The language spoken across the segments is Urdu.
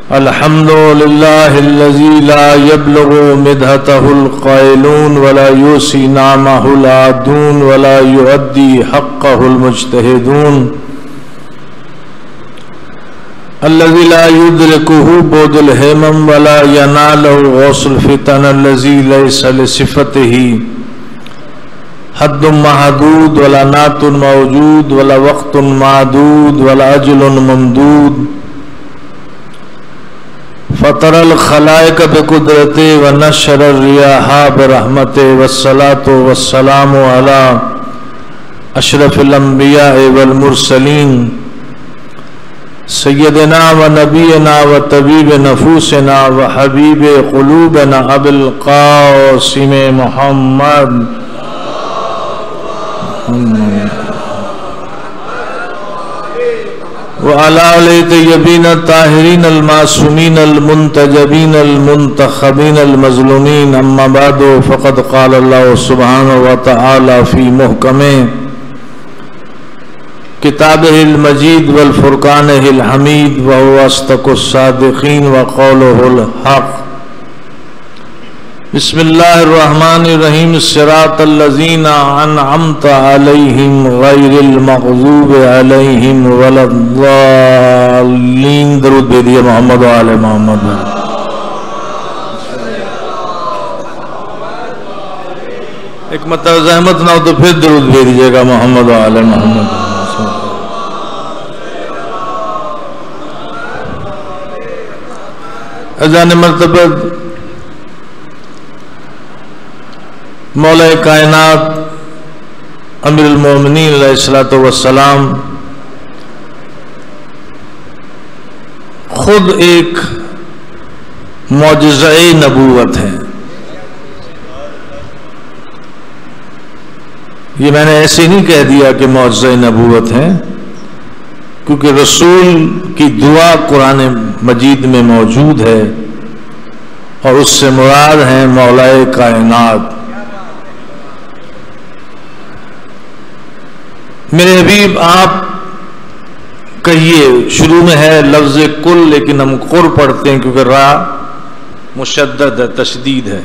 الحمد لله الذي لا يبلغ مدحته القائلون ولا يوصي نعمه العادون ولا يؤدي حقه المجتهدون الذي لا يدركه بعد الهمم ولا يناله غوص الفتن الذي ليس لصفته حد محدود ولا نعت موجود ولا وقت معدود ولا أجل ممدود فطر الخلائق بقدرته ونشر الرياح برحمته والصلاة والسلام على أشرف الأنبياء والمرسلين سيدنا ونبينا وطبيب نفوسنا وحبيب قلوبنا أبي القاسم محمد وعلى آله الطيبين الطاهرين المعصومين المنتجبين المنتخبين المظلومين أما بعد فقد قال الله سبحانه وتعالى في محكم كتابه المجيد والفرقانه الحميد وهو أصدق الصادقين وقوله الحق بسم الله الرحمن الرحيم الصراط الذين أنعمت عليهم غير المغضوب عليهم ولا الضالين درود بھیجیے محمد و آل محمد. ایک مرتبہ زحمت نہ ہو تو پھر درود بھیجیے گا محمد و آل محمد. اذان مرتبہ مولا کائنات امیر المومنین علیہ الصلوۃ والسلام خود ایک معجزہ نبوت ہے. یہ میں نے ایسے نہیں کہہ دیا کہ معجزہ نبوت ہے، کیونکہ رسول کی دعا قرآن مجید میں موجود ہے اور اس سے مراد ہے مولا کائنات. میرے حبیب آپ کہیے، شروع میں ہے لفظ کل لیکن ہم قر پڑھتے ہیں کیونکہ را مشدد ہے، تشدید ہے.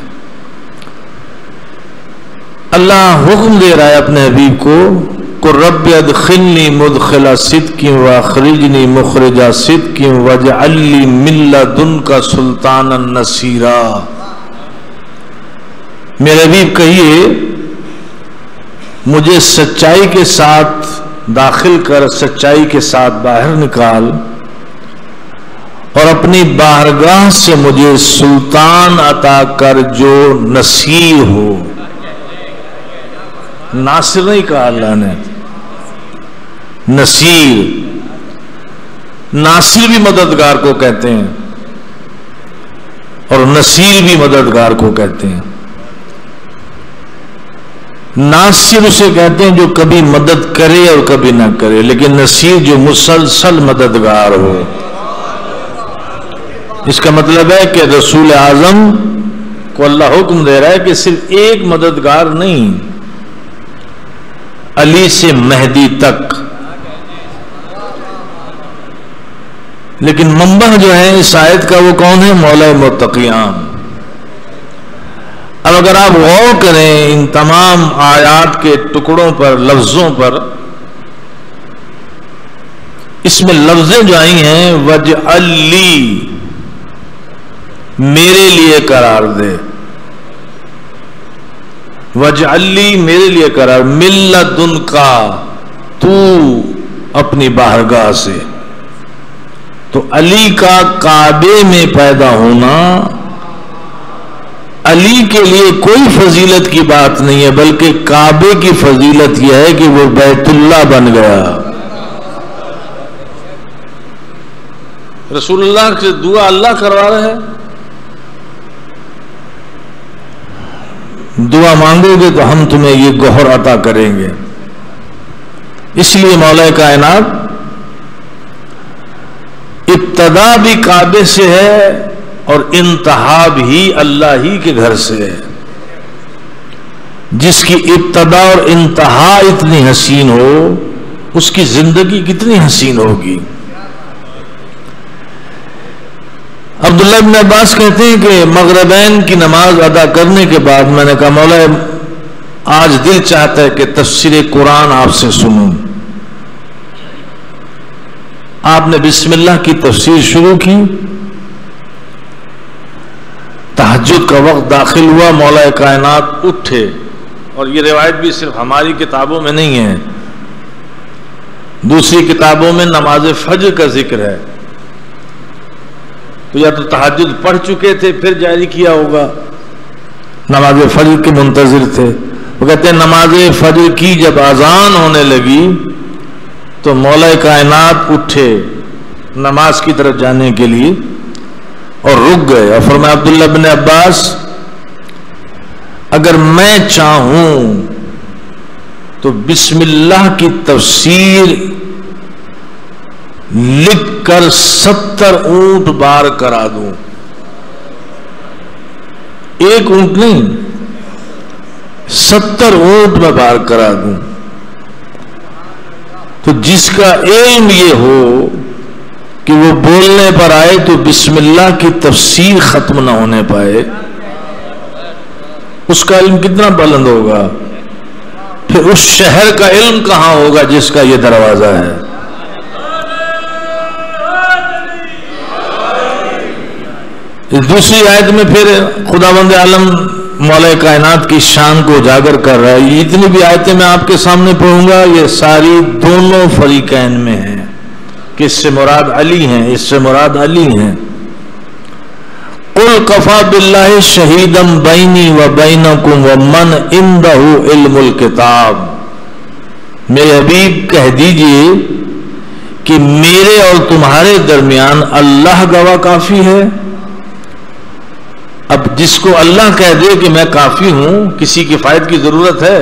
اللہ حکم دے رہا ہے اپنے حبیب کو قل رب ادخلنی مدخل صدق واخرجنی مخرج صدق واجعل لی من لدنک سلطانا نصیرا. میرے حبیب کہیے مجھے سچائی کے ساتھ داخل کر، سچائی کے ساتھ باہر نکال، اور اپنی بارگاہ سے مجھے سلطان عطا کر جو نصیر ہو. ناصر نہیں کہا اللہ نے، نصیر. ناصر بھی مددگار کو کہتے ہیں اور نصیر بھی مددگار کو کہتے ہیں. ناصر اسے کہتے ہیں جو کبھی مدد کرے اور کبھی نہ کرے، لیکن نصیر جو مسلسل مددگار ہو. اس کا مطلب ہے کہ رسول اعظم کو اللہ حکم دے رہا ہے کہ صرف ایک مددگار نہیں، علی سے مہدی تک. لیکن منبع جو ہے اس آیت کا وہ کون ہے؟ مولا متقیان. اب اگر آپ غور کریں ان تمام آیات کے ٹکڑوں پر، لفظوں پر، اس میں لفظیں جو آئی ہیں وَاجْعَلْ لِي، میرے لیے قرار دے. وَاجْعَلْ لِي، میرے لیے قرار، مِن لَدُنْکَ، تو اپنی بارگاہ سے. تو علی کا کعبے میں پیدا ہونا علی کے لیے کوئی فضیلت کی بات نہیں ہے، بلکہ کعبے کی فضیلت یہ ہے کہ وہ بیت اللہ بن گیا. رسول اللہ سے دعا اللہ کروا رہے ہیں. دعا مانگو گے تو ہم تمہیں یہ گوہر عطا کریں گے. اس لیے مولا کائنات ابتدا بھی کعبے سے ہے اور انتہا بھی اللہ ہی کے گھر سے ہے. جس کی ابتدا اور انتہا اتنی حسین ہو اس کی زندگی کتنی حسین ہوگی. عبداللہ بن عباس کہتے ہیں کہ مغربین کی نماز ادا کرنے کے بعد میں نے کہا مولا آج دل چاہتا ہے کہ تفسیر قرآن آپ سے سنوں. آپ نے بسم اللہ کی تفسیر شروع کی. تہجد کا وقت داخل ہوا, مولا کائنات اٹھے, اور یہ روایت بھی صرف ہماری کتابوں میں نہیں ہے, دوسری کتابوں میں نماز فجر کا ذکر ہے. تو یا تو تہجد پڑھ چکے تھے پھر جاری کیا ہوگا, نماز فجر کے منتظر تھے. وہ کہتے ہیں نماز فجر کی جب اذان ہونے لگی تو مولا کائنات اٹھے نماز کی طرف جانے کے لیے اور رک گئے, اور فرمایا عبداللہ بن عباس اگر میں چاہوں تو بسم اللہ کی تفسیر لکھ کر 70 اونٹ بار کرا دوں. ایک اونٹ نہیں, 70 اونٹ میں بار کرا دوں. تو جس کا علم یہ ہو کہ وہ بولنے پر آئے تو بسم اللہ کی تفسیر ختم نہ ہونے پائے, اس کا علم کتنا بلند ہوگا. پھر اس شہر کا علم کہاں ہوگا جس کا یہ دروازہ ہے. اس دوسری آیت میں پھر خداوند عالم مولا کائنات کی شان کو اجاگر کر رہا ہے. یہ اتنی بھی آیتیں میں آپ کے سامنے پڑھوں گا, یہ ساری دونوں فریقین میں ہیں کہ اس سے مراد علی ہیں, اس سے مراد علی ہیں. قل کفا باللہ شہیدا بینی و بینکم ومن عندہ علم الکتاب. میرے حبیب کہہ دیجئے کہ میرے اور تمہارے درمیان اللہ گواہ کافی ہے. اب جس کو اللہ کہہ دے کہ میں کافی ہوں, کسی کفایت کی ضرورت ہے؟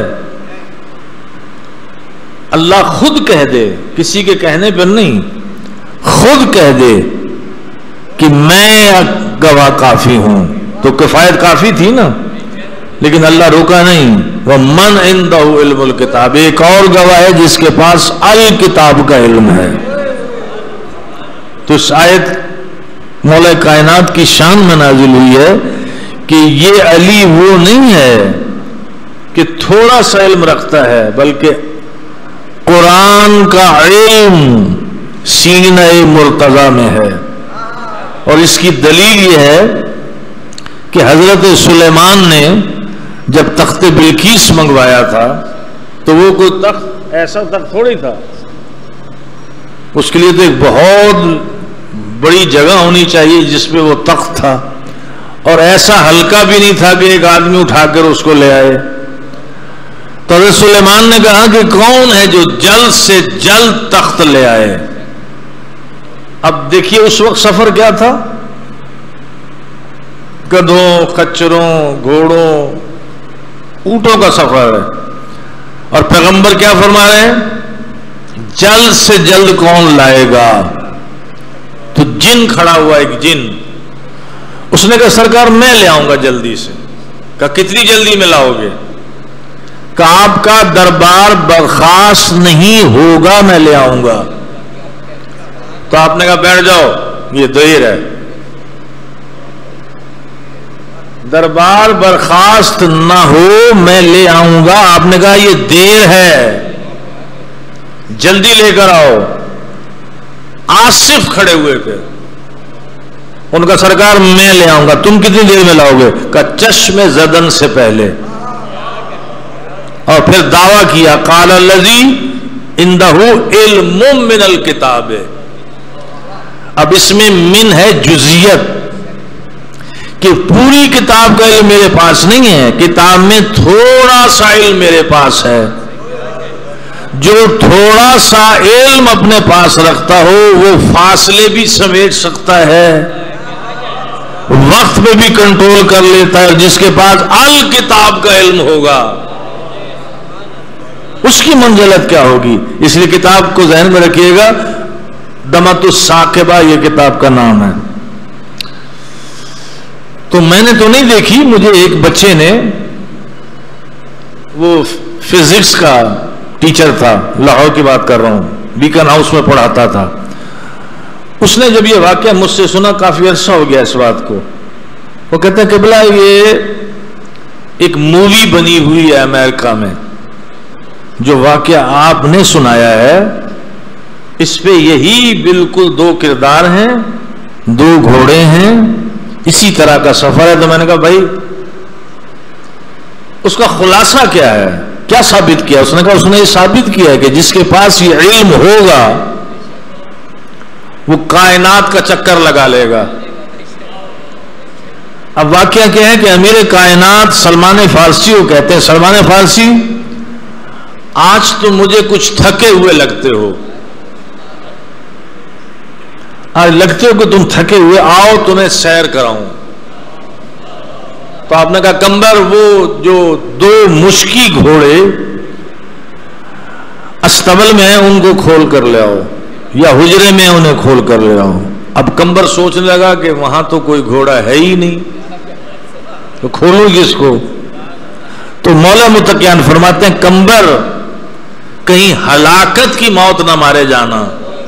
اللہ خود کہہ دے, کسی کے کہنے پر نہیں, خود کہہ دے کہ میں گواہ کافی ہوں تو کفایت کافی تھی نا. لیکن اللہ روکا نہیں, وَمَنْ عِنْدَهُ عِلْمُ الْكِتَابِ, ایک اور گواہ ہے جس کے پاس الکتاب کا علم ہے. تو اس آیت مولا کائنات کی شان میں نازل ہوئی ہے کہ یہ علی وہ نہیں ہے کہ تھوڑا سا علم رکھتا ہے, بلکہ قرآن کا علم سینہ مرتضی میں ہے. اور اس کی دلیل یہ ہے کہ حضرت سلیمان نے جب تخت بلقیس منگوایا تھا تو وہ کوئی تخت ایسا تخت تھوڑی تھا, اس کے لیے تو ایک بہت بڑی جگہ ہونی چاہیے جس پہ وہ تخت تھا, اور ایسا ہلکا بھی نہیں تھا کہ ایک آدمی اٹھا کر اس کو لے آئے. تو حضرت سلیمان نے کہا کہ کون ہے جو جلد سے جلد تخت لے آئے. اب دیکھیے اس وقت سفر کیا تھا, گدھوں, خچروں, گھوڑوں, اونٹوں کا سفر ہے, اور پیغمبر کیا فرما رہے ہیں, جلد سے جلد کون لائے گا. تو جن کھڑا ہوا, ایک جن, اس نے کہا سرکار میں لے آؤں گا جلدی سے. کہا کتنی جلدی میں لاؤ گے؟ کہا آپ کا دربار برخاست نہیں ہوگا, میں لے آؤں گا. تو آپ نے کہا بیٹھ جاؤ, یہ دیر ہے, دربار برخاست نہ ہو میں لے آؤں گا. آپ نے کہا یہ دیر ہے, جلدی لے کر آؤ. آصف کھڑے ہوئے تھے, ان کا سرکار میں لے آؤں گا. تم کتنی دیر میں لاؤ گے؟ کہا چشم زدن سے پہلے. اور پھر دعویٰ کیا قال الذی عندہ علم من الکتاب. اب اس میں من ہے جزیت, کہ پوری کتاب کا علم میرے پاس نہیں ہے, کتاب میں تھوڑا سا علم میرے پاس ہے. جو تھوڑا سا علم اپنے پاس رکھتا ہو وہ فاصلے بھی سمیٹ سکتا ہے, وقت پہ بھی کنٹرول کر لیتا ہے. جس کے پاس الکتاب کا علم ہوگا اس کی منزلت کیا ہوگی. اس لیے کتاب کو ذہن میں رکھیے گا, دمت الثاقبہ یہ کتاب کا نام ہے. تو میں نے تو نہیں دیکھی, مجھے ایک بچے نے, وہ فزکس کا ٹیچر تھا, لاہور کی بات کر رہا ہوں, بیکن ہاؤس میں پڑھاتا تھا, اس نے جب یہ واقعہ مجھ سے سنا، کافی عرصہ ہو گیا اس بات کو، وہ کہتے ہیں قبلہ یہ ایک مووی بنی ہوئی ہے امریکہ میں، جو واقعہ آپ نے سنایا ہے اس پہ یہی بالکل دو کردار ہیں، دو گھوڑے ہیں، اسی طرح کا سفر ہے۔ تو میں نے کہا بھائی اس کا خلاصہ کیا ہے، کیا ثابت کیا؟ اس نے کہا اس نے یہ ثابت کیا ہے کہ جس کے پاس یہ علم ہوگا وہ کائنات کا چکر لگا لے گا۔ اب واقعہ کیا ہے کہ امیر کائنات سلمان فارسی کو کہتے ہیں، سلمان فارسی آج تم مجھے کچھ تھکے ہوئے لگتے ہو، آج لگتے ہو کہ تم تھکے ہوئے، آؤ تمہیں سیر کراؤں۔ تو آپ نے کہا کمبر وہ جو دو مشکی گھوڑے استبل میں ہیں ان کو کھول کر لے آؤ، یا حجرے میں انہیں کھول کر لے آؤ۔ اب کمبر سوچنے لگا کہ وہاں تو کوئی گھوڑا ہے ہی نہیں، تو کھولوں کس کو؟ تو مولا متقیان فرماتے ہیں کمبر کہیں ہلاکت کی موت نہ مارے جانا،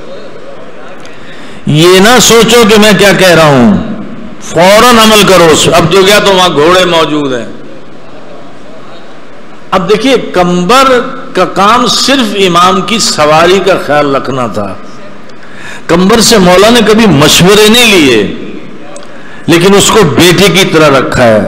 یہ نہ سوچو کہ میں کیا کہہ رہا ہوں، فوراً عمل کرو۔ اب جو گیا تو وہاں گھوڑے موجود ہیں۔ اب دیکھیے کمبر کا کام صرف امام کی سواری کا خیال رکھنا تھا، کمبر سے مولا نے کبھی مشورے نہیں لیے، لیکن اس کو بیٹے کی طرح رکھا ہے،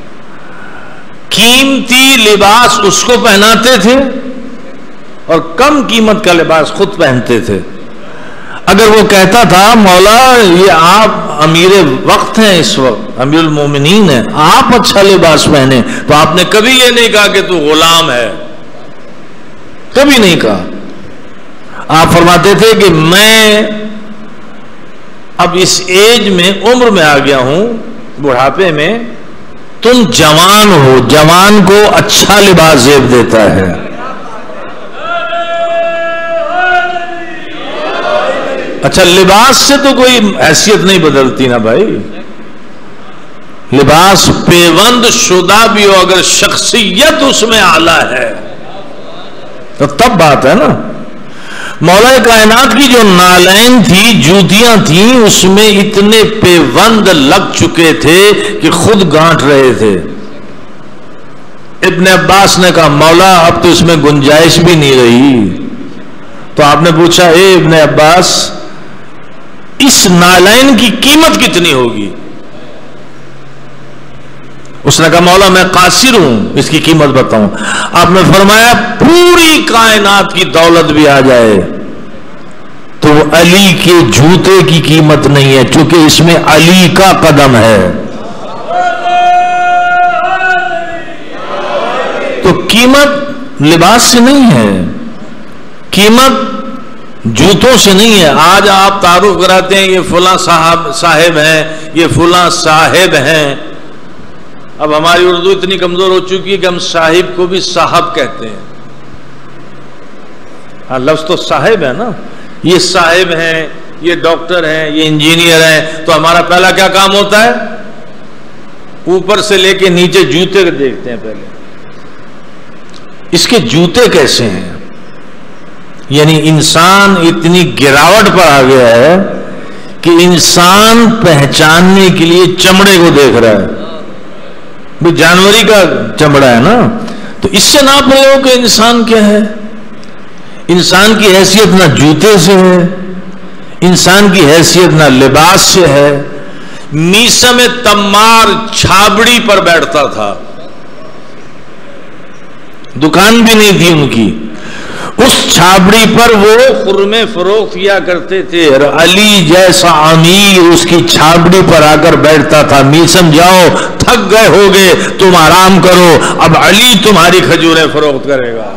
قیمتی لباس اس کو پہناتے تھے اور کم قیمت کا لباس خود پہنتے تھے۔ اگر وہ کہتا تھا مولا یہ آپ امیر وقت ہیں، اس وقت امیر المومنین ہیں، آپ اچھا لباس پہنے، تو آپ نے کبھی یہ نہیں کہا کہ تو غلام ہے، کبھی نہیں کہا۔ آپ فرماتے تھے کہ میں اب اس ایج میں، عمر میں آ گیا ہوں، بڑھاپے میں، تم جوان ہو، جوان کو اچھا لباس زیب دیتا ہے۔ اچھا لباس سے تو کوئی حیثیت نہیں بدلتی نا بھائی، لباس پیوند شدہ بھی ہو، اگر شخصیت اس میں اعلیٰ ہے تو تب بات ہے نا۔ مولا کائنات کی جو نالین تھی، جوتیاں تھیں، اس میں اتنے پیوند لگ چکے تھے کہ خود گانٹ رہے تھے۔ ابن عباس نے کہا مولا اب تو اس میں گنجائش بھی نہیں رہی۔ تو آپ نے پوچھا اے ابن عباس اس نالین کی قیمت کتنی ہوگی؟ اس نے کہا مولا میں قاصر ہوں، اس کی قیمت بتاؤں۔ آپ نے فرمایا پوری کائنات کی دولت بھی آ جائے تو علی کے جوتے کی قیمت نہیں ہے، چونکہ اس میں علی کا قدم ہے۔ تو قیمت لباس سے نہیں ہے، قیمت جوتوں سے نہیں ہے۔ آج آپ تعارف کراتے ہیں یہ فلاں صاحب ہیں، یہ فلاں صاحب ہیں۔ اب ہماری اردو اتنی کمزور ہو چکی ہے کہ ہم صاحب کو بھی صاحب کہتے ہیں۔ ہاں لفظ تو صاحب ہے نا، یہ صاحب ہیں، یہ ڈاکٹر ہیں، یہ انجینئر ہیں، تو ہمارا پہلا کیا کام ہوتا ہے؟ اوپر سے لے کے نیچے جوتے کو دیکھتے ہیں پہلے، اس کے جوتے کیسے ہیں۔ یعنی انسان اتنی گراوٹ پر آ گیا ہے کہ انسان پہچاننے کے لیے چمڑے کو دیکھ رہا ہے، وہ جانوری کا چمڑا ہے نا، تو اس سے ناپ رہے ہو کہ انسان کیا ہے۔ انسان کی حیثیت نہ جوتے سے ہے، انسان کی حیثیت نہ لباس سے ہے۔ میسم تمار چھابڑی پر بیٹھتا تھا، دکان بھی نہیں تھی ان کی، اس چھابڑی پر وہ خرمے فروخت کیا کرتے تھے، اور علی جیسا امیر اس کی چھابڑی پر آ کر بیٹھتا تھا۔ میسم جاؤ تھک گئے ہوگے تم آرام کرو، اب علی تمہاری کھجوریں فروخت کرے گا۔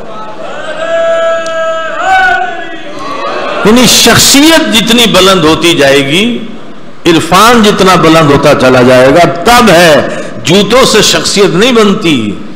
یعنی شخصیت جتنی بلند ہوتی جائے گی، عرفان جتنا بلند ہوتا چلا جائے گا، تب ہے، جوتوں سے شخصیت نہیں بنتی۔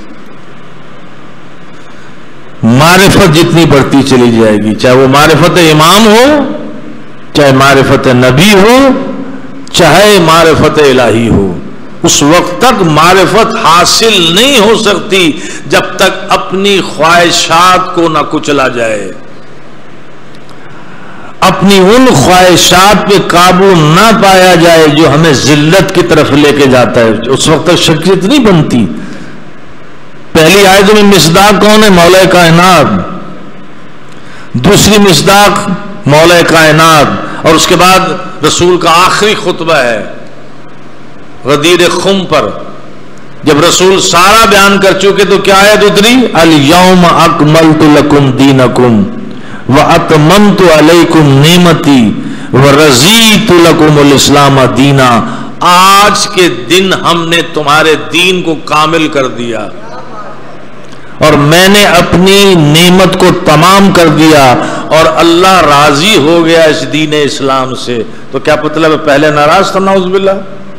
معرفت جتنی بڑھتی چلی جائے گی، چاہے وہ معرفت امام ہو، چاہے معرفت نبی ہو، چاہے معرفت الہی ہو، اس وقت تک معرفت حاصل نہیں ہو سکتی جب تک اپنی خواہشات کو نہ کچلا جائے، اپنی ان خواہشات پہ قابو نہ پایا جائے جو ہمیں ذلت کی طرف لے کے جاتا ہے، اس وقت تک شخصیت نہیں بنتی. پہلی آیت میں مصداق کون ہے؟ مولا کائنات. دوسری مصداق مولا کائنات، اور اس کے بعد رسول کا آخری خطبہ ہے غدیر خم پر. جب رسول سارا بیان کر چکے تو کیا آیت اتری؟ الیوم اکملت لکم دینکم واتممت علیکم نعمتی ورضیت لکم الاسلام دینا. آج کے دن ہم نے تمہارے دین کو کامل کر دیا اور میں نے اپنی نعمت کو تمام کر دیا اور اللہ راضی ہو گیا اس دین اسلام سے. تو کیا مطلب ہے؟ پہلے ناراض تھا نعوذ باللہ.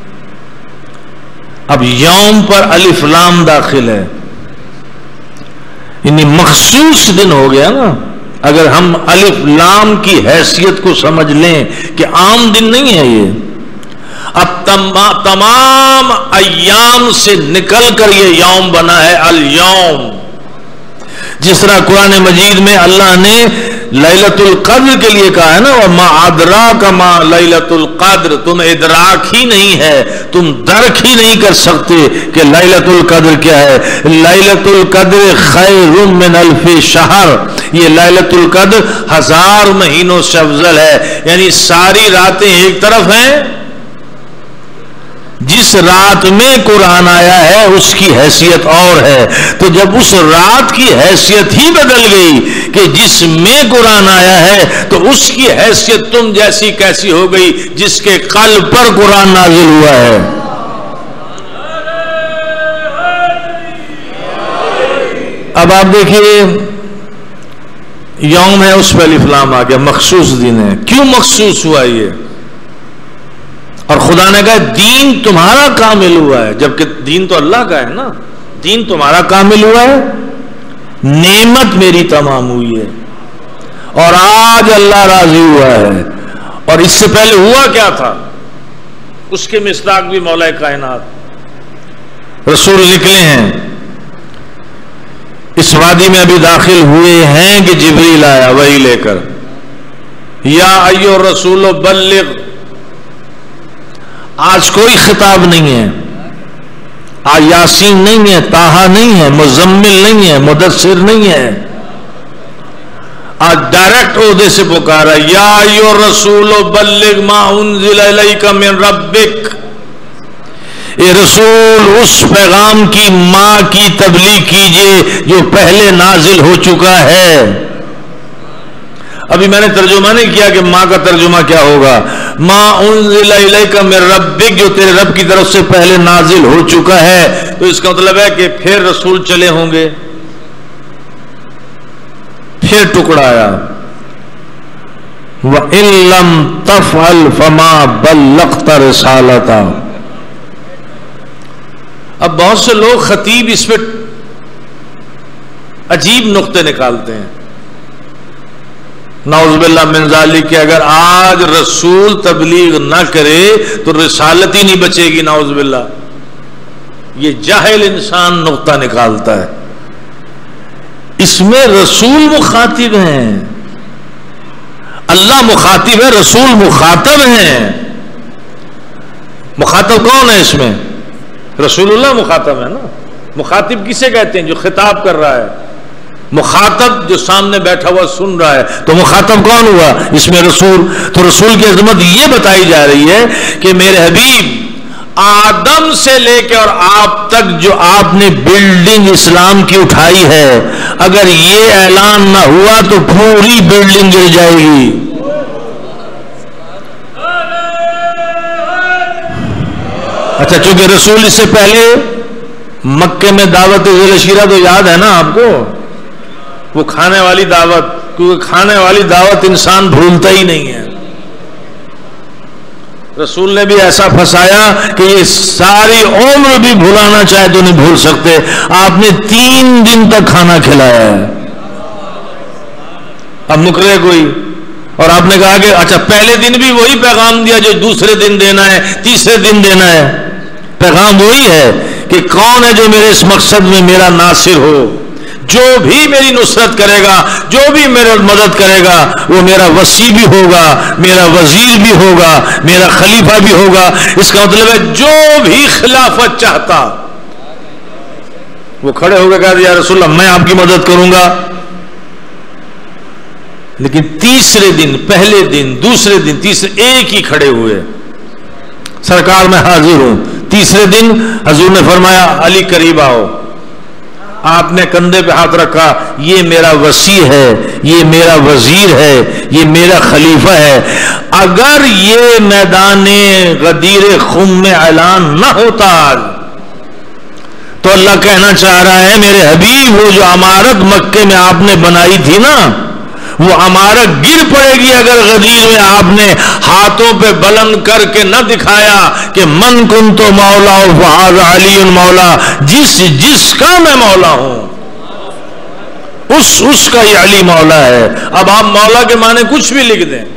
اب یوم پر الف لام داخل ہے، یعنی مخصوص دن ہو گیا نا. اگر ہم الف لام کی حیثیت کو سمجھ لیں کہ عام دن نہیں ہے یہ، اب تمام ایام سے نکل کر یہ یوم بنا ہے الیوم. جس طرح قرآن مجید میں اللہ نے لیلۃ القدر کے لیے کہا ہے نا، وَمَا أَدْرَاكَ مَا لَيْلَةُ الْقَدْرِ، تم ادراک ہی نہیں ہے، تم درک ہی نہیں کر سکتے کہ لیلۃ القدر کیا ہے. لیلۃ القدر خیر من الف شہر، یہ لیلۃ القدر 1000 مہینوں سے افضل ہے. یعنی ساری راتیں ایک طرف ہیں، جس رات میں قرآن آیا ہے اس کی حیثیت اور ہے. تو جب اس رات کی حیثیت ہی بدل گئی کہ جس میں قرآن آیا ہے، تو اس کی حیثیت تم جیسی کیسی ہو گئی جس کے قلب پر قرآن نازل ہوا ہے. اب آپ دیکھیے یوم ہے، اس پہ الف لام آ گیا، مخصوص دن ہے. کیوں مخصوص ہوا یہ؟ اور خدا نے کہا دین تمہارا کامل ہوا ہے، جبکہ دین تو اللہ کا ہے نا. دین تمہارا کامل ہوا ہے، نعمت میری تمام ہوئی ہے، اور آج اللہ راضی ہوا ہے. اور اس سے پہلے ہوا کیا تھا؟ اس کے مصداق بھی مولا کائنات رسول نکلے ہیں. اس وادی میں ابھی داخل ہوئے ہیں کہ جبریل آیا وہی لے کر، یا ایھا الرسول بلغ. آج کوئی خطاب نہیں ہے، آج یاسین نہیں ہے، طٰہٰ نہیں ہے، مزمل نہیں ہے، مدثر نہیں ہے. آج ڈائریکٹ عہدے سے پکارا، یا ایھا الرسول بلغ ما انزل الیک من ربک. اے رسول اس پیغام کی ماں کی تبلیغ کیجئے جو پہلے نازل ہو چکا ہے. ابھی میں نے ترجمہ نہیں کیا کہ ماں کا ترجمہ کیا ہوگا. ما انزل الیک من ربک، جو تیرے رب کی طرف سے پہلے نازل ہو چکا ہے. تو اس کا مطلب ہے کہ پھر رسول چلے ہوں گے. پھر ٹکڑا آیا، وَإِن لَّمْ تَفْعَلْ فَمَا بَلَّغْتَ رِسَالَتَهُ. اب بہت سے لوگ خطیب اس پہ عجیب نقطے نکالتے ہیں، نعوذ باللہ من ذالک، کہ اگر آج رسول تبلیغ نہ کرے تو رسالت ہی نہیں بچے گی. نعوذ باللہ. یہ جاہل انسان نقطہ نکالتا ہے. اس میں رسول مخاطب ہیں، اللہ مخاطب ہے، رسول مخاطب ہیں. مخاطب کون ہے اس میں؟ رسول اللہ مخاطب ہے نا. مخاطب کسے کہتے ہیں؟ جو خطاب کر رہا ہے. مخاطب جو سامنے بیٹھا ہوا سن رہا ہے. تو مخاطب کون ہوا؟ اس میں رسول. تو رسول کی عظمت یہ بتائی جا رہی ہے کہ میرے حبیب آدم سے لے کے اور آپ تک جو آپ نے بلڈنگ اسلام کی اٹھائی ہے، اگر یہ اعلان نہ ہوا تو پوری بلڈنگ گر جائے گی. اچھا، چونکہ رسول اس سے پہلے مکے میں دعوت ذی العشیرہ تو یاد ہے نا آپ کو، وہ کھانے والی دعوت، کیونکہ کھانے والی دعوت انسان بھولتا ہی نہیں ہے. رسول نے بھی ایسا پھنسایا کہ یہ ساری عمر بھی بھلانا چاہے تو نہیں بھول سکتے. آپ نے 3 دن تک کھانا کھلایا ہے. اب مکرے کوئی، اور آپ نے کہا کہ اچھا پہلے دن بھی وہی پیغام دیا جو دوسرے دن دینا ہے، تیسرے دن دینا ہے. پیغام وہی ہے کہ کون ہے جو میرے اس مقصد میں میرا ناصر ہو، جو بھی میری نصرت کرے گا، جو بھی میری مدد کرے گا، وہ میرا وصی بھی ہوگا، میرا وزیر بھی ہوگا، میرا خلیفہ بھی ہوگا۔ اس کا مطلب ہے جو بھی خلافت چاہتا وہ کھڑے ہو کے کہا یا رسول اللہ میں آپ کی مدد کروں گا۔ لیکن تیسرے دن، پہلے دن، دوسرے دن، تیسرے ایک ہی کھڑے ہوئے، سرکار میں حاضر ہوں۔ تیسرے دن حضور نے فرمایا علی قریب آؤ۔ آپ نے کندھے پہ ہاتھ رکھا، یہ میرا وصی ہے، یہ میرا وزیر ہے، یہ میرا خلیفہ ہے۔ اگر یہ میدان غدیر خم میں اعلان نہ ہوتا تو اللہ کہنا چاہ رہا ہے میرے حبیب وہ جو عمارت مکے میں آپ نے بنائی تھی نا، وہ عمارت گر پڑے گی اگر غدیر میں آپ نے ہاتھوں پہ بلند کر کے نہ دکھایا کہ من کنت مولا فہذا علی مولا، جس کا میں مولا ہوں اس کا یہ علی مولا ہے۔ اب آپ مولا کے معنی کچھ بھی لکھ دیں۔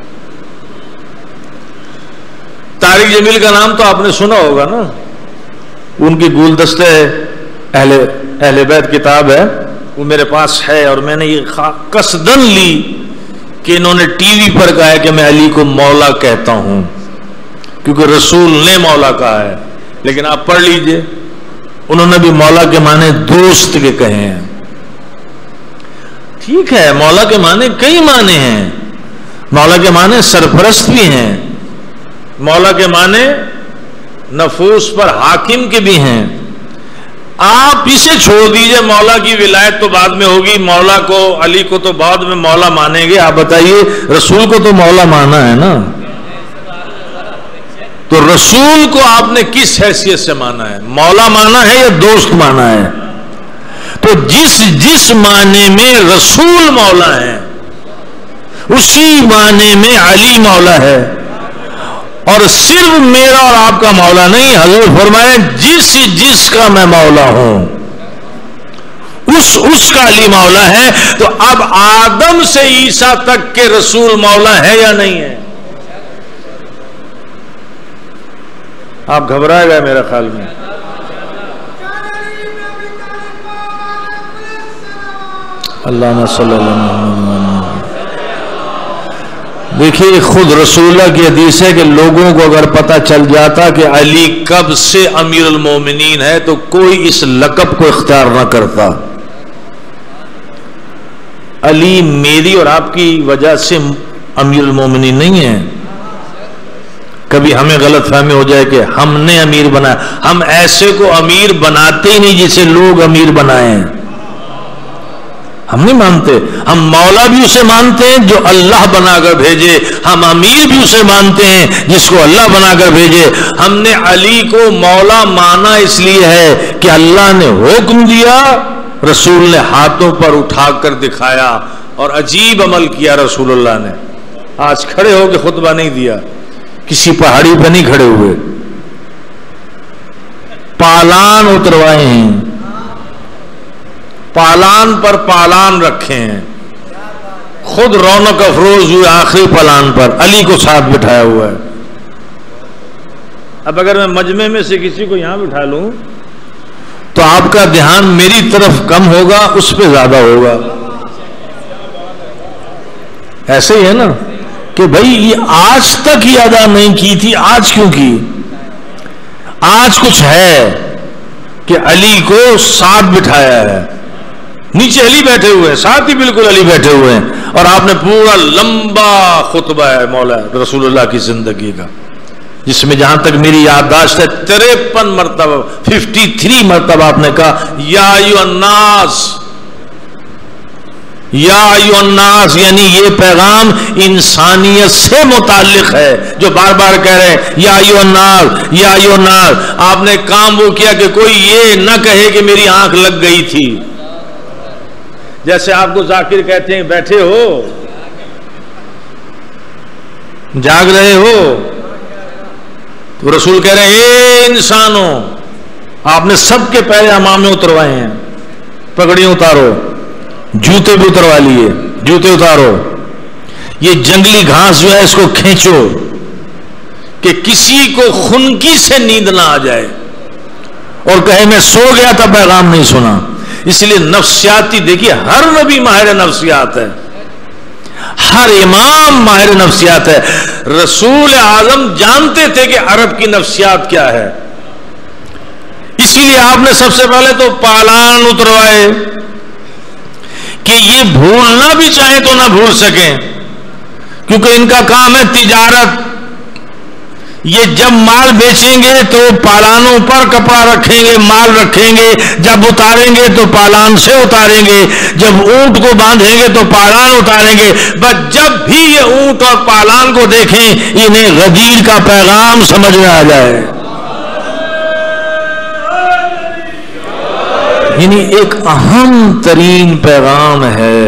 طارق جمیل کا نام تو آپ نے سنا ہوگا نا، ان کی گولدستے اہل بیت کتاب ہے، وہ میرے پاس ہے، اور میں نے یہ قصدن لی کہ انہوں نے ٹی وی پر کہا ہے کہ میں علی کو مولا کہتا ہوں کیونکہ رسول نے مولا کہا ہے۔ لیکن آپ پڑھ لیجئے، انہوں نے بھی مولا کے معنی دوست کے کہے ہیں۔ ٹھیک ہے، مولا کے معنی کئی معنی ہیں، مولا کے معنی سرپرست بھی ہیں، مولا کے معنی نفوس پر حاکم کے بھی ہیں۔ آپ اسے چھوڑ دیجئے، مولا کی ولایت تو بعد میں ہوگی، مولا کو علی کو تو بعد میں مولا مانیں گے۔ آپ بتائیے رسول کو تو مولا مانا ہے نا، تو رسول کو آپ نے کس حیثیت سے مانا ہے؟ مولا مانا ہے یا دوست مانا ہے؟ تو جس معنی میں رسول مولا ہے اسی معنی میں علی مولا ہے، اور صرف میرا اور آپ کا مولا نہیں، حضور فرمائے جس کا میں مولا ہوں اس کا علی مولا ہے۔ تو اب آدم سے عیسیٰ تک کے رسول مولا ہے یا نہیں ہے؟ آپ گھبرائے گئے میرے خیال میں۔ اللہ صلی اللہ علیہ وسلم۔ دیکھیے خود رسول اللہ کی حدیث ہے کہ لوگوں کو اگر پتہ چل جاتا کہ علی کب سے امیر المومنین ہے تو کوئی اس لقب کو اختیار نہ کرتا۔ علی میری اور آپ کی وجہ سے امیر المومنین نہیں ہے۔ کبھی ہمیں غلط فہمی ہو جائے کہ ہم نے امیر بنایا، ہم ایسے کو امیر بناتے ہی نہیں جسے لوگ امیر بنائے ہیں، ہم نہیں مانتے۔ ہم مولا بھی اسے مانتے ہیں جو اللہ بنا کر بھیجے، ہم امیر بھی اسے مانتے ہیں جس کو اللہ بنا کر بھیجے۔ ہم نے علی کو مولا مانا اس لیے ہے کہ اللہ نے حکم دیا، رسول نے ہاتھوں پر اٹھا کر دکھایا، اور عجیب عمل کیا رسول اللہ نے۔ آج کھڑے ہو کے خطبہ نہیں دیا، کسی پہاڑی پہ نہیں کھڑے ہوئے، پالان اتروائے ہیں، پالان پر پالان رکھے ہیں، خود رونق افروز ہوئے آخری پالان پر، علی کو ساتھ بٹھایا ہوا ہے۔ اب اگر میں مجمع میں سے کسی کو یہاں بٹھا لوں تو آپ کا دھیان میری طرف کم ہوگا، اس پہ زیادہ ہوگا۔ ایسے ہی ہے نا کہ بھائی یہ آج تک ہی ادا نہیں کی تھی، آج کیوں کی؟ آج کچھ ہے کہ علی کو ساتھ بٹھایا ہے، نیچے علی بیٹھے ہوئے ہیں، ساتھ ہی بالکل علی بیٹھے ہوئے ہیں، اور آپ نے پورا لمبا خطبہ ہے مولا رسول اللہ کی زندگی کا، جس میں جہاں تک میری یادداشت ہے 53 مرتبہ 53 مرتبہ آپ نے کہا یا ایھا الناس، یا ایھا الناس، یعنی یہ پیغام انسانیت سے متعلق ہے، جو بار بار کہہ رہے ہیں یا ایھا الناس یا ایھا الناس۔ آپ نے کام وہ کیا کہ کوئی یہ نہ کہے کہ میری آنکھ لگ گئی تھی۔ جیسے آپ کو ذاکر کہتے ہیں بیٹھے ہو، جاگ رہے ہو، تو رسول کہہ رہے ہیں اے انسانوں، آپ نے سب کے پہلے امامے اتروائے ہیں، پگڑیاں اتارو، جوتے بھی اتروا لیے، جوتے اتارو، یہ جنگلی گھاس جو ہے اس کو کھینچو کہ کسی کو خنکی سے نیند نہ آ جائے اور کہے میں سو گیا تھا پیغام نہیں سنا۔ اس لیے نفسیاتی، دیکھیے ہر نبی ماہر نفسیات ہے، ہر امام ماہر نفسیات ہے. رسول اعظم جانتے تھے کہ عرب کی نفسیات کیا ہے، اسی لیے آپ نے سب سے پہلے تو پالان اتروائے کہ یہ بھولنا بھی چاہیں تو نہ بھول سکیں، کیونکہ ان کا کام ہے تجارت. یہ جب مال بیچیں گے تو پالانوں پر کپڑا رکھیں گے، مال رکھیں گے، جب اتاریں گے تو پالان سے اتاریں گے، جب اونٹ کو باندھیں گے تو پالان اتاریں گے. بس جب بھی یہ اونٹ اور پالان کو دیکھیں انہیں غدیر کا پیغام سمجھ میں آ جائے. یعنی ایک اہم ترین پیغام ہے،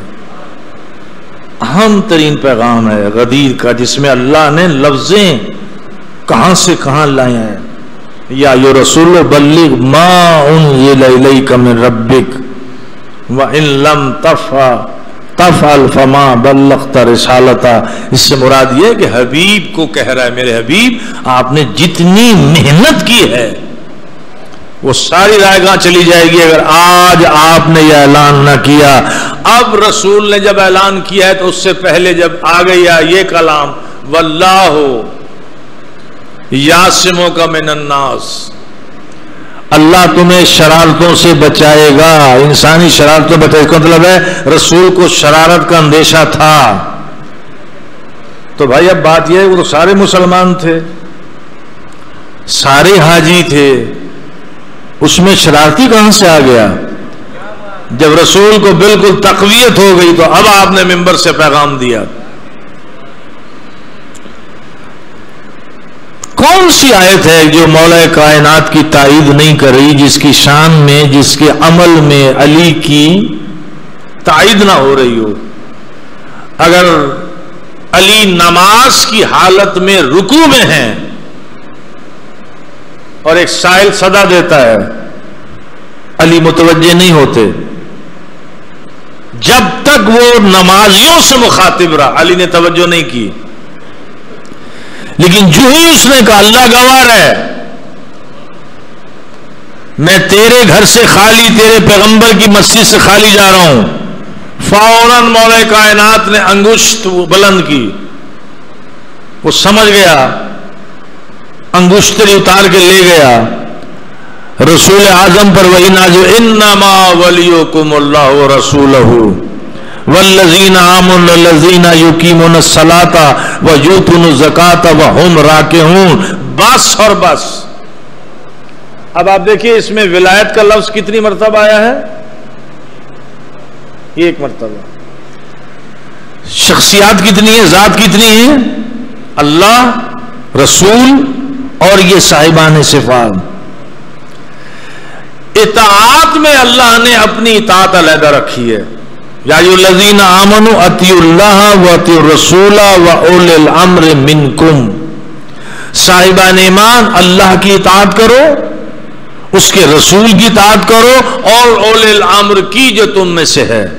اہم ترین پیغام ہے غدیر کا، جس میں اللہ نے لفظیں کہاں سے کہاں لائے ہیں. یا ایھا رسول بلغ ما انزل الیک من ربک وان لم تفعل فما بلغت رسالتہ. اس سے مراد یہ ہے کہ حبیب کو کہہ رہا ہے، میرے حبیب آپ نے جتنی محنت کی ہے وہ ساری رائے گاہ چلی جائے گی اگر آج آپ نے یہ اعلان نہ کیا. اب رسول نے جب اعلان کیا ہے تو اس سے پہلے جب آ گیا یہ کلام واللہ یعصمک من الناس، اللہ تمہیں شرارتوں سے بچائے گا، انسانی شرارتوں سے بچائے گا. اس کا مطلب ہے رسول کو شرارت کا اندیشہ تھا. تو بھائی اب بات یہ ہے وہ تو سارے مسلمان تھے، سارے حاجی تھے، اس میں شرارتی کہاں سے آ گیا؟ جب رسول کو بالکل تقویت ہو گئی تو اب آپ نے منبر سے پیغام دیا. کون سی آیت ہے جو مولا کائنات کی تائید نہیں کر رہی، جس کی شان میں، جس کے عمل میں علی کی تائید نہ ہو رہی ہو؟ اگر علی نماز کی حالت میں رکوع میں ہیں اور ایک سائل صدا دیتا ہے، علی متوجہ نہیں ہوتے جب تک وہ نمازیوں سے مخاطب رہا، علی نے توجہ نہیں کی. لیکن جو ہی اس نے کہا اللہ گواہ ہے میں تیرے گھر سے خالی، تیرے پیغمبر کی مسجد سے خالی جا رہا ہوں، فوراً مولا کائنات نے انگشت بلند کی. وہ سمجھ گیا، انگشتری اتار کے لے گیا. رسول اعظم پر وحی نازل، انما ولیکم اللہ ورسولہ والذین آمنوا الذین یقیمون الصلاۃ ویؤتون الزکاۃ وہم راکعون. بس اور بس. اب آپ دیکھیے اس میں ولایت کا لفظ کتنی مرتبہ آیا ہے؟ ایک مرتبہ. شخصیات کتنی ہیں، ذات کتنی ہیں؟ اللہ، رسول اور یہ صاحبان صفات. اطاعت میں اللہ نے اپنی اطاعت علیحدہ رکھی ہے. یا ایھا الذین آمنوا اطیعوا اللہ واطیعوا الرسول واولی الامر منکم. صاحبان ایمان اللہ کی اطاعت کرو، اس کے رسول کی اطاعت کرو، اور اولی الامر کی جو تم میں سے ہے.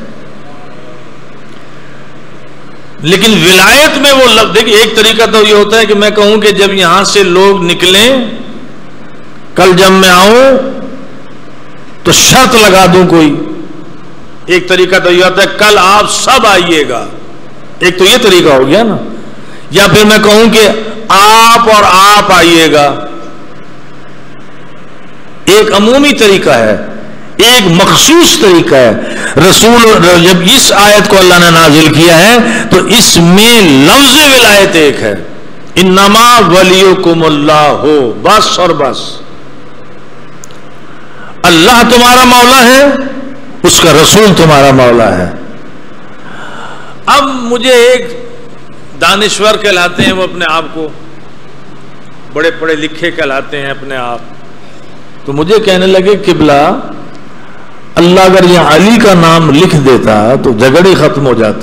لیکن ولایت میں وہ لفظ دیکھیں، ایک طریقہ تو یہ ہوتا ہے کہ میں کہوں کہ جب یہاں سے لوگ نکلیں، کل جب میں آؤں تو شرط لگا دوں کوئی. ایک طریقہ تو یہ ہوتا ہے کل آپ سب آئیے گا، ایک تو یہ طریقہ ہو گیا نا. یا پھر میں کہوں کہ آپ اور آپ آئیے گا. ایک عمومی طریقہ ہے، ایک مخصوص طریقہ ہے. رسول جب اس آیت کو اللہ نے نازل کیا ہے تو اس میں لفظ ولایت ایک ہے، انما ولیکم اللہ ہو، بس اور بس. اللہ تمہارا مولا ہے، اس کا رسول تمہارا مولا ہے. اب مجھے ایک دانشور کہلاتے ہیں، وہ اپنے آپ کو بڑے پڑھے لکھے کہلاتے ہیں اپنے آپ، تو مجھے کہنے لگے قبلہ اللہ اگر یہ علی کا نام لکھ دیتا تو جھگڑ ہی ختم ہو جاتا.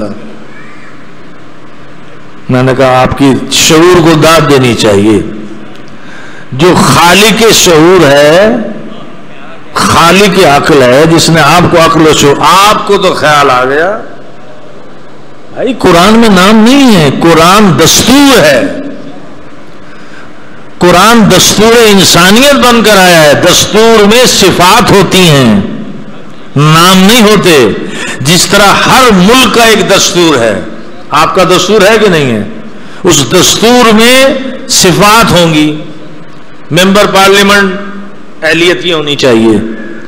میں نے کہا آپ کی شعور کو داد دینی چاہیے. جو خالق شعور ہے، خالق عقل ہے، جس نے آپ کو عقل و شعور، آپ کو تو خیال آ گیا بھائی قرآن میں نام نہیں ہے، قرآن دستور ہے. قرآن دستور انسانیت بن کر آیا ہے. دستور میں صفات ہوتی ہیں، نام نہیں ہوتے. جس طرح ہر ملک کا ایک دستور ہے. آپ کا دستور ہے کہ نہیں ہے؟ اس دستور میں صفات ہوں گی. ممبر پارلیمنٹ اہلیت یہ ہونی چاہیے,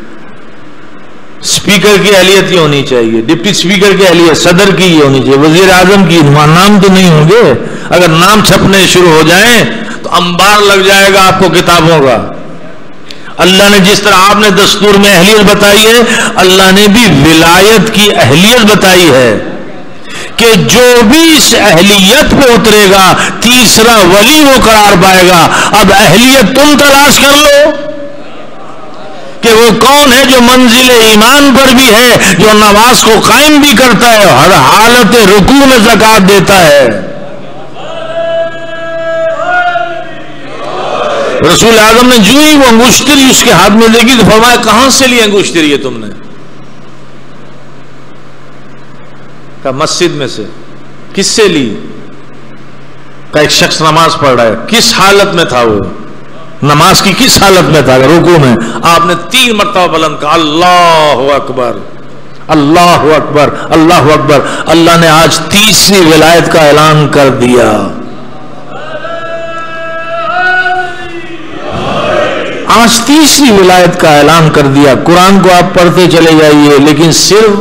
اسپیکر کی اہلیت یہ ہونی چاہیے, ڈپٹی اسپیکر کی اہلیت, صدر کی یہ ہونی چاہیے, وزیر اعظم کی. نام تو نہیں ہوں گے. اگر نام چھپنے شروع ہو جائیں تو انبار لگ جائے گا آپ کو کتابوں کا. اللہ نے جس طرح آپ نے دستور میں اہلیت بتائی ہے, اللہ نے بھی ولایت کی اہلیت بتائی ہے کہ جو بھی اس اہلیت پہ اترے گا تیسرا ولی وہ قرار پائے گا. اب اہلیت تم تلاش کر لو کہ وہ کون ہے جو منزل ایمان پر بھی ہے, جو نماز کو قائم بھی کرتا ہے, ہر حالت رکوع میں زکات دیتا ہے. رسول اعظم نے جو ہی وہ انگشتری اس کے ہاتھ میں دیکھی تو فرمایا کہاں سے لی انگشتری ہے تم نے؟ کہا مسجد میں سے. کس سے لی؟ کہا ایک شخص نماز پڑھ رہا ہے. کس حالت میں تھا وہ؟ نماز کی کس حالت میں تھا؟ رکوع میں. آپ نے 3 مرتبہ بلند کہا اللہ اکبر, اللہ اکبر, اللہ اکبر. اللہ نے آج تیسری ولایت کا اعلان کر دیا. آج تیسری ولایت کا اعلان کر دیا. قرآن کو آپ پڑھتے چلے جائیے, لیکن صرف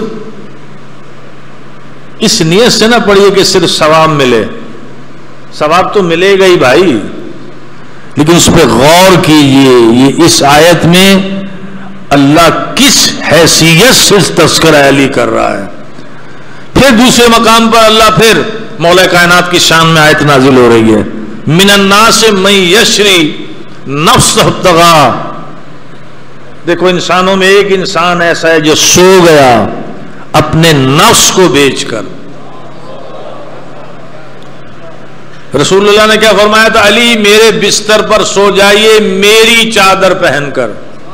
اس نیت سے نہ پڑھیے کہ صرف ثواب ملے. ثواب تو ملے گا ہی بھائی, لیکن اس پہ غور کیجئے. یہ اس آیت میں اللہ کس حیثیت سے تذکرہ علی کر رہا ہے. پھر دوسرے مقام پر اللہ پھر مولا کائنات کی شان میں آیت نازل ہو رہی ہے. من الناس من یشری نفسہ ابتغاء. دیکھو انسانوں میں ایک انسان ایسا ہے جو سو گیا اپنے نفس کو بیچ کر. رسول اللہ نے کیا فرمایا تھا؟ علی میرے بستر پر سو جائیے میری چادر پہن کر.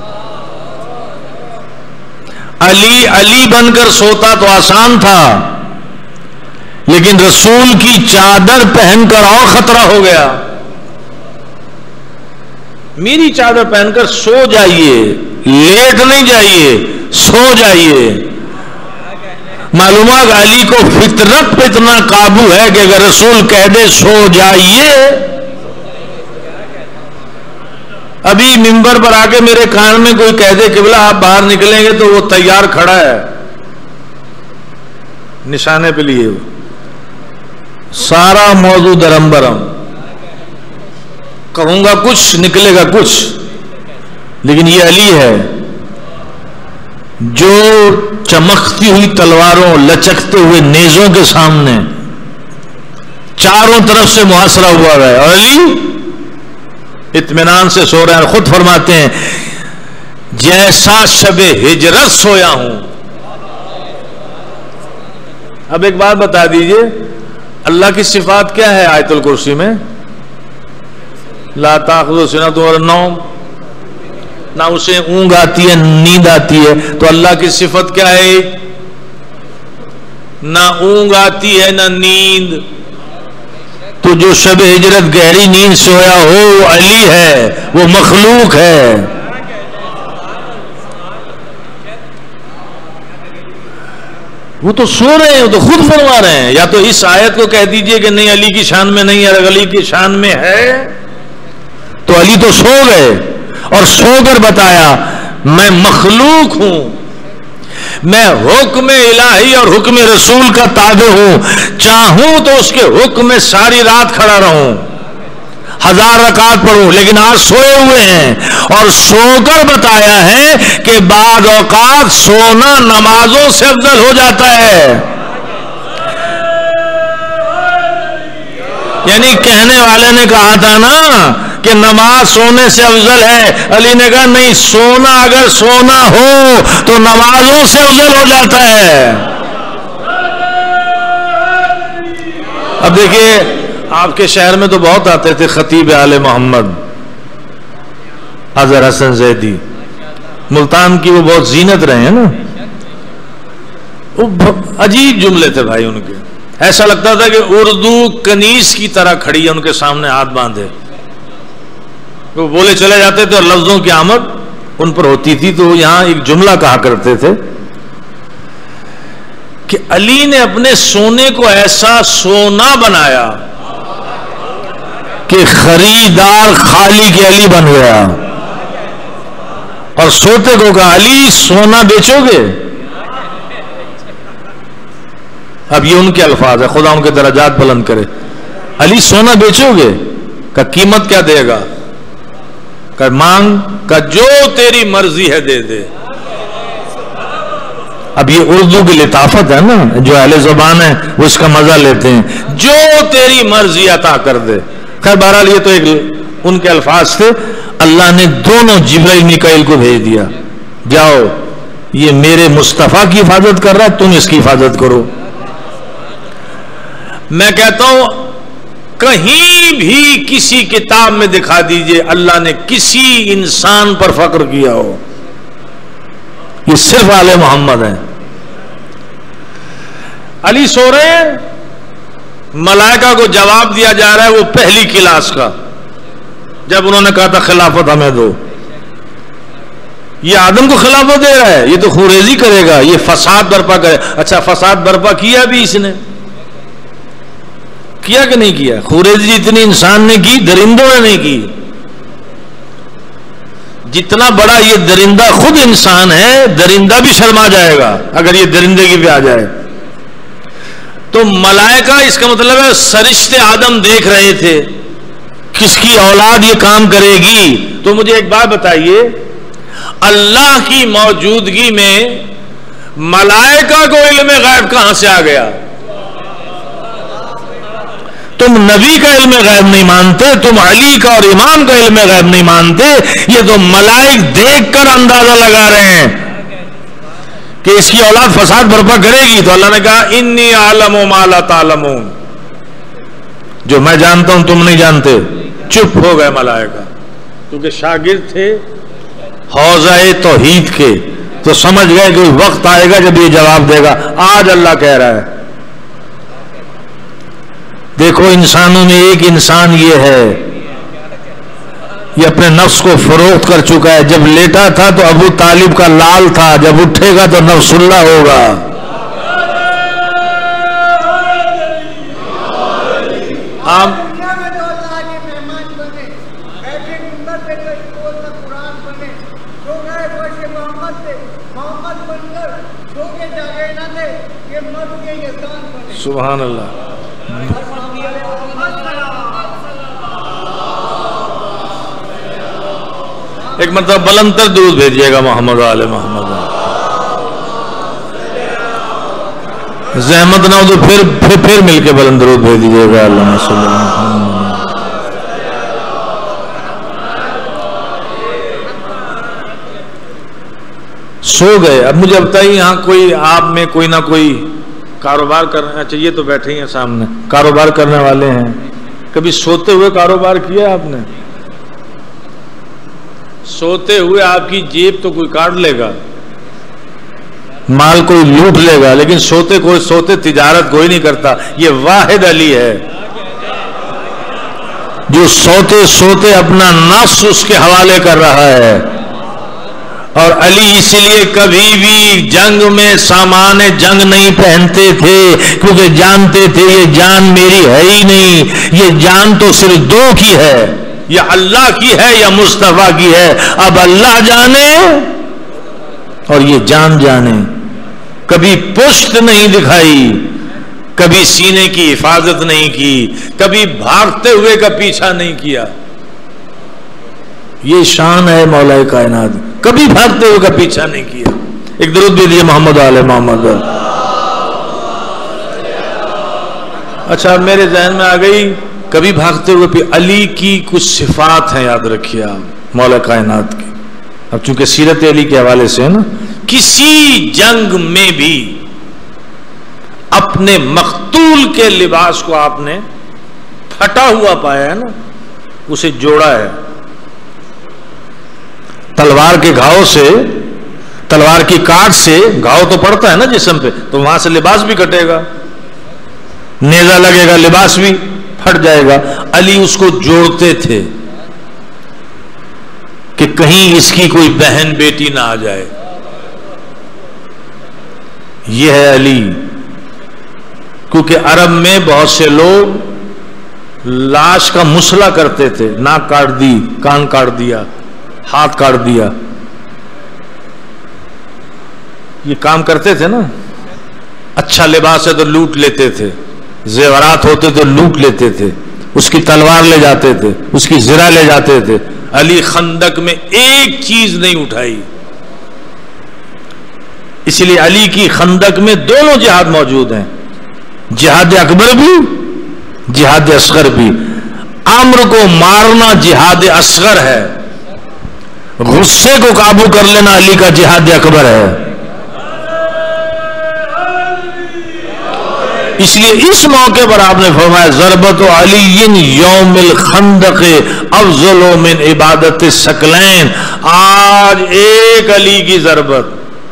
علی بن کر سوتا تو آسان تھا, لیکن رسول کی چادر پہن کر اور خطرہ ہو گیا. میری چادر پہن کر سو جائیے, لیٹ نہیں جائیے, سو جائیے. معلوم ہے کہ علی کو فطرت پہ اتنا قابو ہے کہ اگر رسول کہہ دے سو جائیے. ابھی منبر پر آ کے میرے کان میں کوئی کہہ دے قبلہ آپ باہر نکلیں گے تو وہ تیار کھڑا ہے نشانے پہ لیے. سارا موضوع درم برم, کہوں گا کچھ نکلے گا کچھ. لیکن یہ علی ہے جو چمکتی ہوئی تلواروں, لچکتے ہوئے نیزوں کے سامنے چاروں طرف سے محاصرہ ہوا ہے, اور علی اطمینان سے سو رہے ہیں. خود فرماتے ہیں جیسا شب ہجرت سویا ہوں. اب ایک بات بتا دیجئے, اللہ کی صفات کیا ہے آیت الکرسی میں؟ لا تاخذہ سنۃ ولا نوم, نہ اسے اونگ آتی ہے نیند آتی ہے. تو اللہ کی صفت کیا ہے؟ نہ اونگ آتی ہے نہ نیند. تو جو شب ہجرت گہری نیند سویا ہو وہ علی ہے, وہ مخلوق ہے. وہ تو سو رہے ہیں, وہ تو خود فرما رہے ہیں. یا تو اس آیت کو کہہ دیجئے کہ نہیں علی کی شان میں نہیں, اگر علی کی شان میں ہے تو علی تو سو گئے, اور سو کر بتایا میں مخلوق ہوں, میں حکم الہی اور حکم رسول کا تابع ہوں. چاہوں تو اس کے حکم میں ساری رات کھڑا رہوں, 1000 رکعت پڑھوں, لیکن آج سوئے ہوئے ہیں. اور سو کر بتایا ہے کہ بعض اوقات سونا نمازوں سے افضل ہو جاتا ہے. یعنی کہنے والے نے کہا تھا نا کہ نماز سونے سے افضل ہے, علی نے کہا نہیں, سونا اگر سونا ہو تو نمازوں سے افضل ہو جاتا ہے. اب دیکھیے آپ کے شہر میں تو بہت آتے تھے خطیب آل محمد اظہر حسن زیدی, ملتان کی وہ بہت زینت رہے ہیں نا. وہ عجیب جملے تھے بھائی ان کے, ایسا لگتا تھا کہ اردو کنیز کی طرح کھڑی ہے ان کے سامنے ہاتھ باندھے. وہ بولے چلے جاتے تھے اور لفظوں کی آمد ان پر ہوتی تھی. تو یہاں ایک جملہ کہا کرتے تھے کہ علی نے اپنے سونے کو ایسا سونا بنایا کہ خریدار خالی کے علی بن گیا، اور سوتے کو کہا علی سونا بیچو گے؟ اب یہ ان کے الفاظ ہے، خدا ان کے درجات بلند کرے. علی سونا بیچو گے؟ کہ قیمت کیا دے گا؟ کہ مانگ، کہ جو تیری مرضی ہے دے دے. اب یہ اردو کی لطافت ہے نا، جو اہل زبان ہے وہ اس کا مزہ لیتے ہیں، جو تیری مرضی عطا کر دے. خیر بہرحال یہ تو ایک ان کے الفاظ تھے. اللہ نے دونوں جبرائیل میکائیل کو بھیج دیا، جاؤ یہ میرے مصطفیٰ کی حفاظت کر رہا ہے، تم اس کی حفاظت کرو. میں کہتا ہوں کہیں بھی کسی کتاب میں دکھا دیجئے اللہ نے کسی انسان پر فخر کیا ہو، یہ صرف آل محمد ہیں. علی سو رہے ہیں، ملائکہ کو جواب دیا جا رہا ہے وہ پہلی کلاس کا، جب انہوں نے کہا تھا خلافت ہمیں دو. یہ آدم کو خلافت دے رہا ہے، یہ تو خوریزی کرے گا، یہ فساد برپا کرے. اچھا فساد برپا کیا بھی اس نے، کیا کہ نہیں کیا؟ خوریزی جتنی انسان نے کی درندوں نے نہیں کی. جتنا بڑا یہ درندہ خود انسان ہے، درندہ بھی شرما جائے گا اگر یہ درندگی پہ آ جائے. تو ملائکہ اس کا مطلب ہے سرشتے آدم دیکھ رہے تھے کس کی اولاد یہ کام کرے گی. تو مجھے ایک بات بتائیے، اللہ کی موجودگی میں ملائکہ کو علم غیب کہاں سے آ گیا؟ تم نبی کا علم غیب نہیں مانتے، تم علی کا اور امام کا علم غیب نہیں مانتے، یہ تو ملائک دیکھ کر اندازہ لگا رہے ہیں کہ اس کی اولاد فساد برپا کرے گی. تو اللہ نے کہا انی اعلم ما لا تعلمون، جو میں جانتا ہوں تم نہیں جانتے. چپ ہو گئے ملائکہ، کیونکہ شاگرد تھے حوضہ توحید کے، تو سمجھ گئے کہ وقت آئے گا جب یہ جواب دے گا. آج اللہ کہہ رہا ہے دیکھو انسانوں میں ایک انسان یہ ہے، یہ اپنے نفس کو فروخت کر چکا ہے. جب لیٹا تھا تو ابو طالب کا لال تھا، جب اٹھے گا تو نفس اللہ ہوگا. آپ سبحان اللہ. ایک مرتبہ بلند تر درود بھیجیے گا محمد آل محمد. زحمت نہ ہو تو پھر مل کے بلند درود بھیج دیجیے گا. اللہم صلی اللہ علیہ وسلم. سو گئے. اب مجھے بتائیے یہاں کوئی آپ میں کوئی نہ کوئی کاروبار کر رہے ہیں. اچھا یہ تو بیٹھے ہی ہیں سامنے، کاروبار کرنے والے ہیں. کبھی سوتے ہوئے کاروبار کیا آپ نے؟ سوتے ہوئے آپ کی جیب تو کوئی کاٹ لے گا، مال کوئی لوٹ لے گا، لیکن سوتے تجارت کوئی نہیں کرتا. یہ واحد علی ہے جو سوتے سوتے اپنا نفس اس کے حوالے کر رہا ہے. اور علی اس لیے کبھی بھی جنگ میں سامان جنگ نہیں پہنتے تھے، کیونکہ جانتے تھے یہ جان میری ہے ہی نہیں، یہ جان تو صرف دو کی ہے، یا اللہ کی ہے یا مصطفیٰ کی ہے. اب اللہ جانے اور یہ جان جانے. کبھی پشت نہیں دکھائی، کبھی سینے کی حفاظت نہیں کی، کبھی بھاگتے ہوئے کا پیچھا نہیں کیا. یہ شان ہے مولا کائنات، کبھی بھاگتے ہوئے کا پیچھا نہیں کیا. ایک درود بھی دیے محمد آل محمد. اچھا میرے ذہن میں آ گئی کبھی بھاگتے ہوئے پہ علی کی کچھ صفات ہیں، یاد رکھیے آپ مولا کائنات کی. اب چونکہ سیرت علی کے حوالے سے ہے نا، کسی جنگ میں بھی اپنے مقتول کے لباس کو آپ نے پھٹا ہوا پایا ہے نا، اسے جوڑا ہے. تلوار کے گھاؤ سے، تلوار کی کاٹ سے گھاؤ تو پڑتا ہے نا جسم پہ، تو وہاں سے لباس بھی کٹے گا، نیزہ لگے گا لباس بھی پھٹ جائے گا. علی اس کو جوڑتے تھے کہ کہیں اس کی کوئی بہن بیٹی نہ آ جائے. یہ ہے علی. کیونکہ عرب میں بہت سے لوگ لاش کا مسئلہ کرتے تھے، ناک کاٹ دی، کان کاٹ دیا، ہاتھ کاٹ دیا، یہ کام کرتے تھے نا. اچھا لباس ہے تو لوٹ لیتے تھے، زیورات ہوتے تو لوٹ لیتے تھے، اس کی تلوار لے جاتے تھے، اس کی زرہ لے جاتے تھے. علی خندق میں ایک چیز نہیں اٹھائی. اس لیے علی کی خندق میں دونوں جہاد موجود ہیں، جہاد اکبر بھی، جہاد اصغر بھی. عمرو کو مارنا جہاد اصغر ہے، غصے کو قابو کر لینا علی کا جہاد اکبر ہے. اس لیے اس موقع پر آپ نے فرمایا ضربت علی یوم الخندق افضل من عبادت الثقلین. آج ایک علی کی ضربت.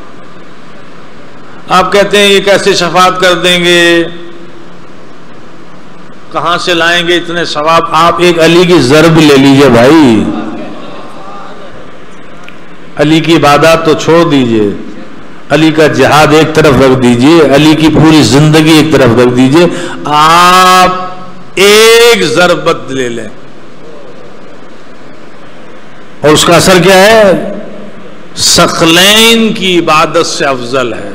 آپ کہتے ہیں یہ کیسے شفاعت کر دیں گے، کہاں سے لائیں گے اتنے ثواب؟ آپ ایک علی کی ضرب لے لیجئے بھائی. علی کی عبادات تو چھوڑ دیجئے، علی کا جہاد ایک طرف رکھ دیجئے، علی کی پوری زندگی ایک طرف رکھ دیجئے، آپ ایک ضربت لے لیں اور اس کا اثر کیا ہے؟ ثقلین کی عبادت سے افضل ہے.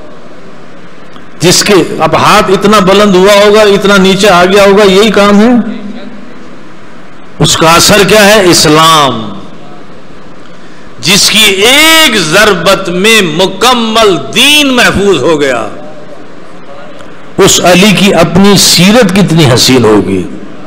جس کے اب ہاتھ اتنا بلند ہوا ہوگا، اتنا نیچے آ گیا ہوگا، یہی کام ہے. اس کا اثر کیا ہے؟ اسلام. جس کی ایک ضربت میں مکمل دین محفوظ ہو گیا، اس علی کی اپنی سیرت کتنی حسین ہوگی.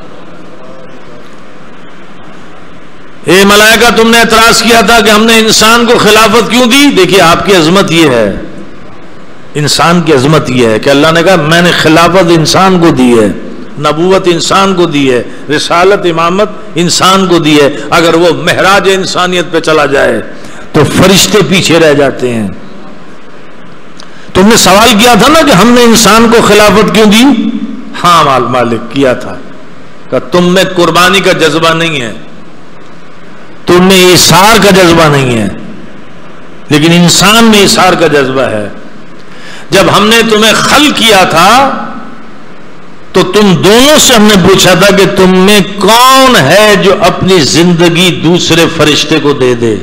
اے ملائکہ، تم نے اعتراض کیا تھا کہ ہم نے انسان کو خلافت کیوں دی. دیکھیے آپ کی عظمت یہ ہے، انسان کی عظمت یہ ہے کہ اللہ نے کہا میں نے خلافت انسان کو دی ہے، نبوت انسان کو دی ہے، رسالت امامت انسان کو دی ہے. اگر وہ معراج انسانیت پہ چلا جائے تو فرشتے پیچھے رہ جاتے ہیں. تم نے سوال کیا تھا نا کہ ہم نے انسان کو خلافت کیوں دی. ہاں مالک کیا تھا، کہ تم میں قربانی کا جذبہ نہیں ہے، تم میں ایثار کا جذبہ نہیں ہے، لیکن انسان میں ایثار کا جذبہ ہے. جب ہم نے تمہیں خلق کیا تھا تو تم دونوں سے ہم نے پوچھا تھا کہ تم میں کون ہے جو اپنی زندگی دوسرے فرشتے کو دے دے،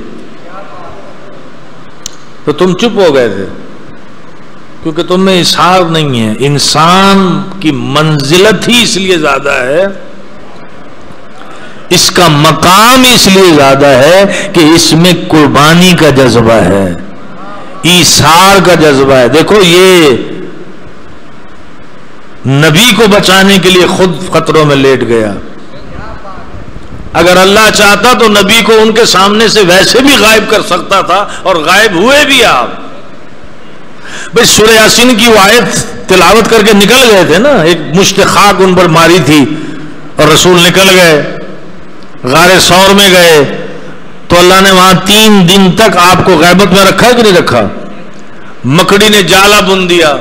تو تم چپ ہو گئے تھے کیونکہ تم میں اظہار نہیں ہے. انسان کی منزلت ہی اس لیے زیادہ ہے، اس کا مقام اس لیے زیادہ ہے کہ اس میں قربانی کا جذبہ ہے، ایثار کا جذبہ ہے. دیکھو یہ نبی کو بچانے کے لیے خود خطروں میں لیٹ گیا. اگر اللہ چاہتا تو نبی کو ان کے سامنے سے ویسے بھی غائب کر سکتا تھا، اور غائب ہوئے بھی آپ. بھئی سورہ یاسین کی وہ آیت تلاوت کر کے نکل گئے تھے نا، ایک مشت خاک ان پر ماری تھی اور رسول نکل گئے، غار ثور میں گئے تو اللہ نے وہاں 3 دن تک آپ کو غیبت میں رکھا کہ نہیں رکھا. مکڑی نے جالا بن دیا،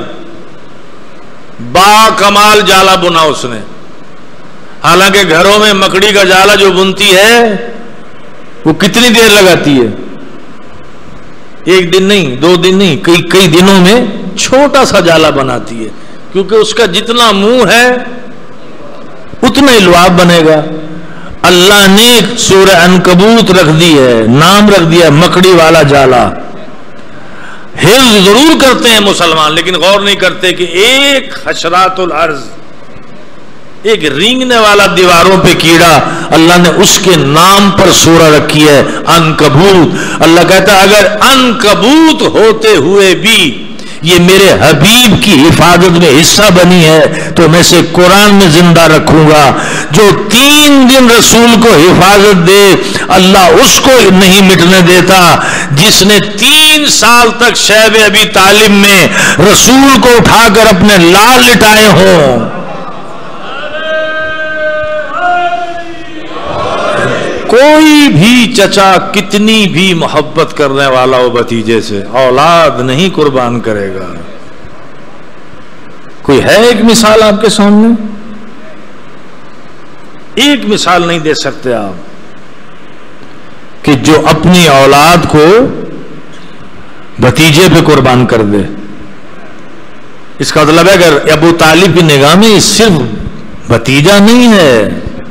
با کمال جالا بنا اس نے. حالانکہ گھروں میں مکڑی کا جالا جو بنتی ہے وہ کتنی دیر لگاتی ہے؟ 1 دن نہیں، 2 دن نہیں، کئی دنوں میں چھوٹا سا جالا بناتی ہے، کیونکہ اس کا جتنا منہ ہے اتنا ہی لعاب بنے گا. اللہ نے سورہ عنکبوت رکھ دی ہے، نام رکھ دیا مکڑی والا جالا. حفظ ضرور کرتے ہیں مسلمان، لیکن غور نہیں کرتے کہ ایک حشرات الارض، ایک رینگنے والا دیواروں پہ کیڑا، اللہ نے اس کے نام پر سورہ رکھی ہے عنکبوت. اللہ کہتا ہے اگر عنکبوت ہوتے ہوئے بھی یہ میرے حبیب کی حفاظت میں حصہ بنی ہے تو میں اسے قرآن میں زندہ رکھوں گا. جو 3 دن رسول کو حفاظت دے اللہ اس کو نہیں مٹنے دیتا جس نے 3 سال تک شیب ابی طالب میں رسول کو اٹھا کر اپنے لال لٹائے ہوں. کوئی بھی چچا کتنی بھی محبت کرنے والا ہو بھتیجے سے، اولاد نہیں قربان کرے گا. کوئی ہے ایک مثال آپ کے سامنے؟ ایک مثال نہیں دے سکتے آپ کہ جو اپنی اولاد کو بھتیجے پہ قربان کر دے. اس کا مطلب ہے کہ ابو طالب کی نگاہ میں صرف بھتیجا نہیں ہے،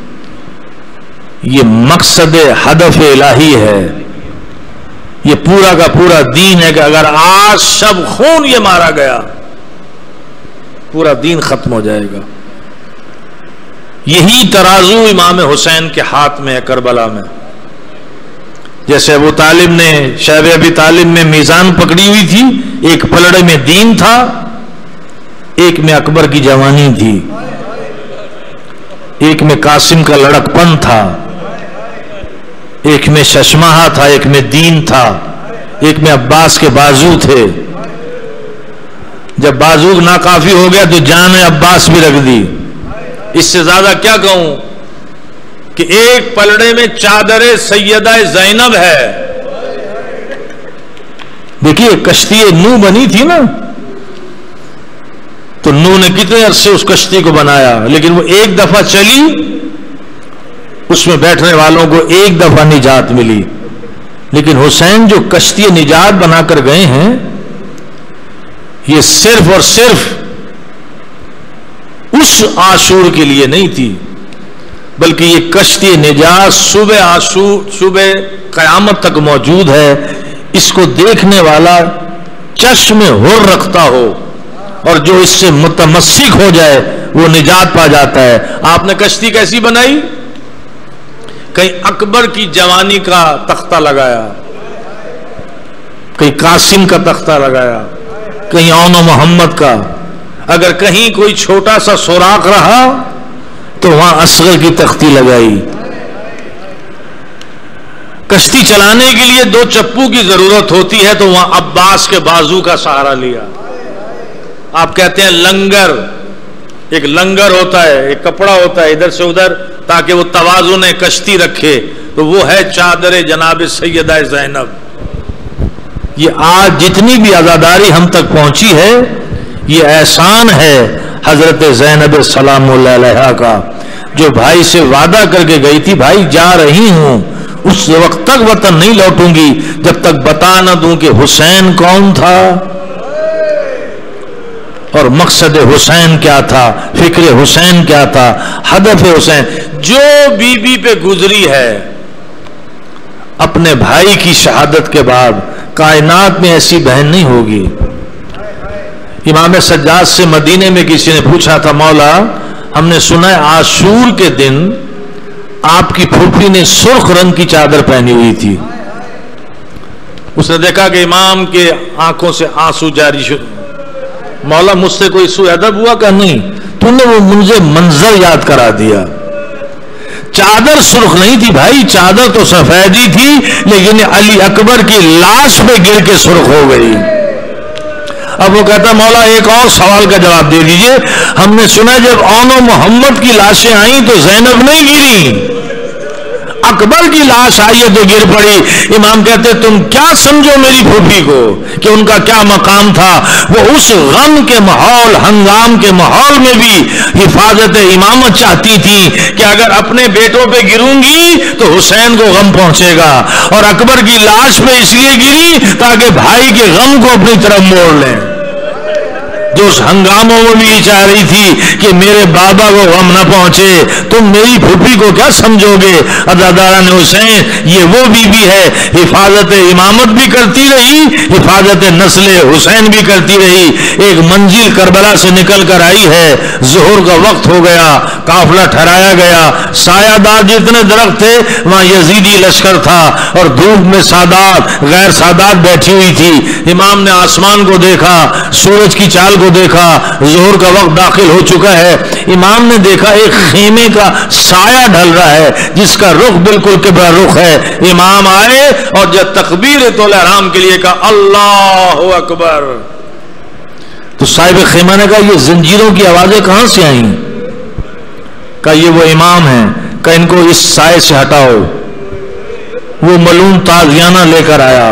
یہ مقصد ہدف الہی ہے، یہ پورا کا پورا دین ہے کہ اگر آج شب خون یہ مارا گیا پورا دین ختم ہو جائے گا۔ یہی ترازو امام حسین کے ہاتھ میں ہے کربلا میں، جیسے ابو طالب نے شیب ابی طالب میں میزان پکڑی ہوئی تھی، ایک پلڑے میں دین تھا، ایک میں اکبر کی جوانی تھی، ایک میں قاسم کا لڑکپن تھا، ایک میں ششماہا تھا، ایک میں دین تھا، ایک میں عباس کے بازو تھے۔ جب بازو ناکافی ہو گیا تو جان عباس بھی رکھ دی۔ اس سے زیادہ کیا کہوں کہ ایک پلڑے میں چادر سیدہ زینب ہے۔ دیکھیے کشتی نوح بنی تھی نا، تو نوح نے کتنے عرصے اس کشتی کو بنایا، لیکن وہ ایک دفعہ چلی، اس میں بیٹھنے والوں کو ایک دفعہ نجات ملی۔ لیکن حسین جو کشتی نجات بنا کر گئے ہیں، یہ صرف اور صرف اس عاشور کے لیے نہیں تھی، بلکہ یہ کشتی نجات صبح قیامت تک موجود ہے۔ اس کو دیکھنے والا چشم حر رکھتا ہو اور جو اس سے متمسک ہو جائے وہ نجات پا جاتا ہے۔ آپ نے کشتی کیسی بنائی؟ کہیں اکبر کی جوانی کا تختہ لگایا، کہیں قاسم کا تختہ لگایا، کہیں اون و محمد کا، اگر کہیں کوئی چھوٹا سا سوراخ رہا تو وہاں اصغر کی تختی لگائی۔ کشتی چلانے کے لیے 2 چپو کی ضرورت ہوتی ہے تو وہاں عباس کے بازو کا سہارا لیا۔ آپ کہتے ہیں لنگر، ایک لنگر ہوتا ہے، ایک کپڑا ہوتا ہے ادھر سے ادھر تاکہ وہ توازن کشتی رکھے، تو وہ ہے چادر جناب سیدہ زینب۔ یہ آج جتنی بھی عزاداری ہم تک پہنچی ہے یہ احسان ہے حضرت زینب سلام اللہ علیہا کا، جو بھائی سے وعدہ کر کے گئی تھی بھائی جا رہی ہوں، اس وقت تک وطن نہیں لوٹوں گی جب تک بتا نہ دوں کہ حسین کون تھا اور مقصد حسین کیا تھا، فکر حسین کیا تھا، ہدف حسین۔ جو بی بی پہ گزری ہے اپنے بھائی کی شہادت کے بعد کائنات میں ایسی بہن نہیں ہوگی۔ امام سجاد سے مدینے میں کسی نے پوچھا تھا مولا ہم نے سنا ہے عاشور کے دن آپ کی پھوپھی نے سرخ رنگ کی چادر پہنی ہوئی تھی۔ اس نے دیکھا کہ امام کے آنکھوں سے آنسو جاری شد۔ مولا مجھ سے کوئی سوء ادب ہوا کہ نہیں؟ تو نے وہ مجھے منظر یاد کرا دیا۔ چادر سرخ نہیں تھی بھائی، چادر تو سفید ہی تھی، لیکن علی اکبر کی لاش پہ گر کے سرخ ہو گئی۔ اب وہ کہتا مولا ایک اور سوال کا جواب دے دیجئے، ہم نے سنا جب اون و محمد کی لاشیں آئیں تو زینب نہیں گری، اکبر کی لاش آئی ہے تو گر پڑی۔ امام کہتے تم کیا سمجھو میری پھوپھی کو کہ ان کا کیا مقام تھا؟ وہ اس غم کے ماحول، ہنگام کے ماحول میں بھی حفاظت امامت چاہتی تھی کہ اگر اپنے بیٹوں پہ گروں گی تو حسین کو غم پہنچے گا، اور اکبر کی لاش پہ اس لیے گری تاکہ بھائی کے غم کو اپنی طرف موڑ لیں۔ جو اس ہنگاموں میں بھی چاہ رہی تھی کہ میرے بابا کو غم نہ پہنچے، تم میری پھوپھی کو کیا سمجھو گے؟ عزاداران حسین یہ وہ بی بی ہے حفاظت امامت بھی کرتی رہی، حفاظت نسل حسین بھی کرتی رہی۔ ایک منزل کربلا سے نکل کر آئی ہے، ظہر کا وقت ہو گیا، قافلہ ٹھہرایا گیا، سایہ دار جتنے درخت تھے وہاں یزیدی لشکر تھا، اور دھوپ میں سادات غیر سادات بیٹھی ہوئی تھی۔ امام نے آسمان کو دیکھا، سورج کی چال کو دیکھا، ظہر کا وقت داخل ہو چکا ہے۔ امام نے دیکھا ایک خیمے کا سایہ ڈھل رہا ہے جس کا رخ بالکل قبلہ رخ ہے۔ امام آئے اور جب تکبیر احرام کے لیے کہا اللہ اکبر، تو صاحب خیمہ نے کہا یہ زنجیروں کی آوازیں کہاں سے آئیں؟ کہا یہ وہ امام ہیں، کہ ان کو اس سائے سے ہٹاؤ۔ وہ ملعون تازیانہ لے کر آیا،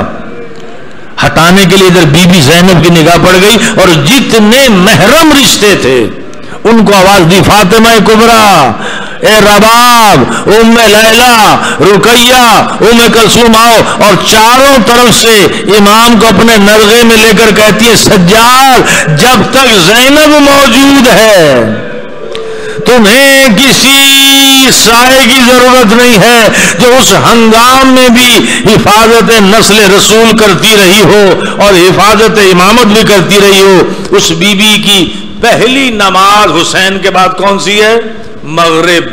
ہٹانے کے لیے ادھر بی بی زینب کی نگاہ پڑ گئی، اور جتنے محرم رشتے تھے ان کو آواز دی فاطمہ کبریٰ اے رباب، ام لیلا، رقیہ، ام کلثوم آؤ، اور چاروں طرف سے امام کو اپنے نرغے میں لے کر کہتی ہے سجاد جب تک زینب موجود ہے تمہیں کسی سائے کی ضرورت نہیں ہے جو اس ہنگام میں بھی حفاظت نسل رسول کرتی رہی ہو اور حفاظت امامت بھی کرتی رہی ہو۔ اس بی بی کی پہلی نماز حسین کے بعد کون سی ہے؟ مغرب۔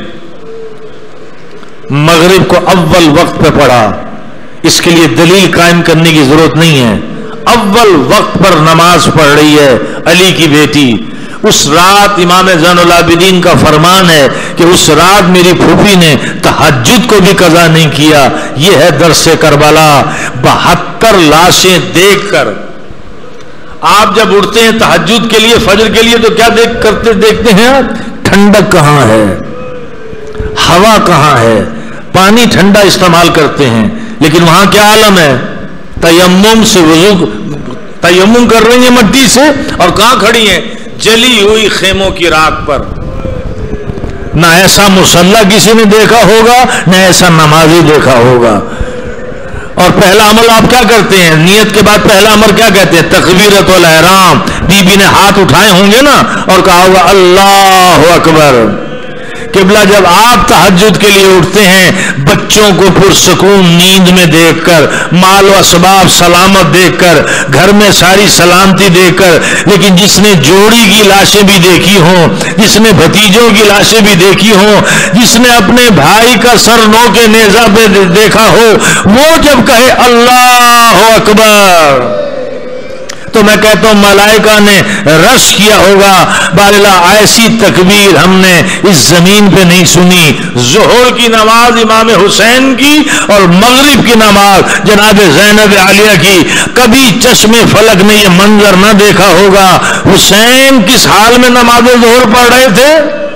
مغرب کو اول وقت پہ پڑھا، اس کے لیے دلیل قائم کرنے کی ضرورت نہیں ہے، اول وقت پر نماز پڑھ رہی ہے علی کی بیٹی۔ اس رات امام زین العابدین کا فرمان ہے کہ اس رات میری پھوپھی نے تہجد کو بھی قضا نہیں کیا۔ یہ ہے درس کربلا۔ 72 لاشیں دیکھ کر آپ جب اٹھتے ہیں تہجد کے لیے، فجر کے لیے، تو کیا دیکھتے ہیں آپ؟ ٹھنڈک کہاں ہے، ہوا کہاں ہے، پانی ٹھنڈا استعمال کرتے ہیں، لیکن وہاں کیا عالم ہے؟ تیمم سے وضو، تیمم کر رہی ہیں مٹی سے، اور کہاں کھڑی ہیں؟ جلی ہوئی خیموں کی راک پر۔ نہ ایسا مصلی کسی نے دیکھا ہوگا، نہ ایسا نمازی دیکھا ہوگا۔ اور پہلا عمل آپ کیا کرتے ہیں؟ نیت کے بعد پہلا عمل کیا کہتے ہیں؟ تکبیرۃ الاحرام۔ بی بی نے ہاتھ اٹھائے ہوں گے نا اور کہا ہوگا اللہ اکبر۔ قبلہ جب آپ تہجد کے لیے اٹھتے ہیں بچوں کو پرسکون نیند میں دیکھ کر، مال و اسباب سلامت دیکھ کر، گھر میں ساری سلامتی دیکھ کر، لیکن جس نے جوڑی کی لاشیں بھی دیکھی ہوں، جس نے بھتیجوں کی لاشیں بھی دیکھی ہوں، جس نے اپنے بھائی کا سر نو کے نیزہ پہ دیکھا ہو، وہ جب کہے اللہ اکبر تو میں کہتا ہوں ملائکہ نے رش کیا ہوگا۔ بارلا ایسی تکبیر ہم نے اس زمین پہ نہیں سنی۔ ظہر کی نماز امام حسین کی اور مغرب کی نماز جناب زینب عالیہ کی، کبھی چشم فلک نے یہ منظر نہ دیکھا ہوگا۔ حسین کس حال میں نماز ظہر پڑھ رہے تھے؟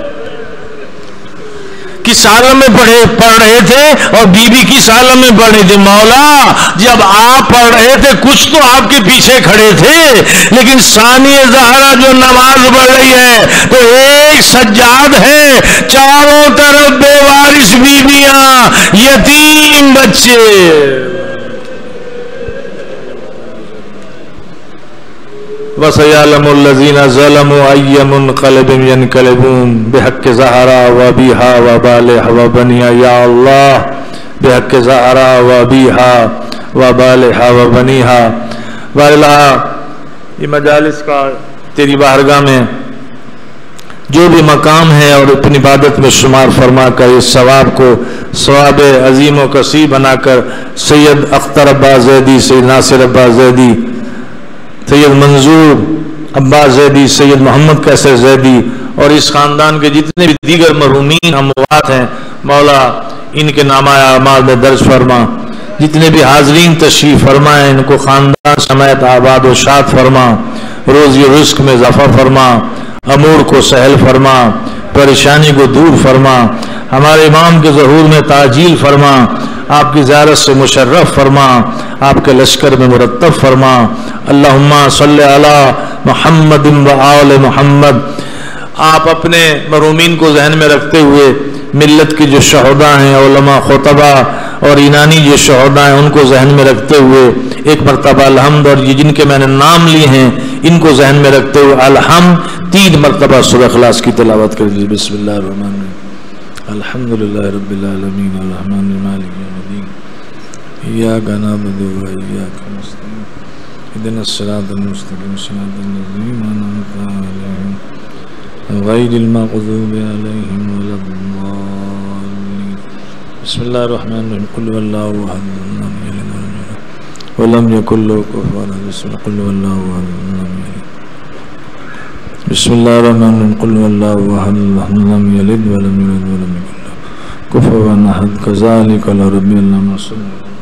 کس عالم میں پڑھ رہے تھے؟ اور بی بی کس عالم میں پڑھ رہی تھی؟ مولا جب آپ پڑھ رہے تھے کچھ تو آپ کے پیچھے کھڑے تھے، لیکن ثانی زہرا جو نماز پڑھ رہی ہے تو ایک سجاد ہے، چاروں طرف بے وارث بیویاں، یتیم بچے۔ وَسَيَعْلَمُ الَّذِينَ ظَلَمُوا أَيَّ مُنْقَلِبٍ يَنْقَلِبُونَ بِحَقِّ زَهْرَا وَأَبِيهَا وَبَالِهَا وَبَنِيهَا یا اللہ بِحَقِّ زَهْرَا وَأَبِيهَا وَبَالِهَا وَبَنِيهَا۔ واللہ یہ مجالس کا تیری بارگاہ میں جو بھی مقام ہے اور اپنی عبادت میں شمار فرما کر اس ثواب کو ثواب عظیم و کثیر بنا کر سید اختر عباس زیدی، سید ناصر عباس زیدی، سید منظور عباس زیدی، سید محمد قیصر زیدی اور اس خاندان کے جتنے بھی دیگر مرحومین اموات ہیں مولا ان کے نامہ اعمال میں درج فرما۔ جتنے بھی حاضرین تشریف فرمائیں ان کو خاندان سمیت آباد و شاد فرما، روزی و رزق میں اضافہ فرما، امور کو سہل فرما، پریشانی کو دور فرما، ہمارے امام کے ظہور میں تعجیل فرما، آپ کی زیارت سے مشرف فرما، آپ کے لشکر میں مرتب فرما۔ اللہم صلی علی محمد و آل محمد۔ آپ اپنے مرحومین کو ذہن میں رکھتے ہوئے ملت کی جو شہداء ہیں، علماء، خطبہ اور اینانی جو شہداء ہیں ان کو ذہن میں رکھتے ہوئے ایک مرتبہ الحمد، اور یہ جن کے میں نے نام لیے ہیں ان کو ذہن میں رکھتے ہوئے الحمد 3 مرتبہ سورہ اخلاص کی تلاوت کر لیجیے۔ بسم اللہ الرحمن الرحیم، الحمدللہ رب العالمین، الرحمن مالک یوم الدین، ایاک نعبد و ایاک نستعین، اهدنا الصراط المستقیم، صراط الذین انعمت علیہم غیر المغضوب علیہم ولا الضالین۔ بسم اللہ الرحمن الرحیم، قل هو اللہ احد لم یلد ولم یکن له کفوا احد، قل هو اللہ احد لم یلد۔ بسم اللہ الرحمن الرحیم، قل هو اللہ احد لم یلد ولم یولد ولم یکن له کفوا احد، کذالک ربی اللہ صلی اللہ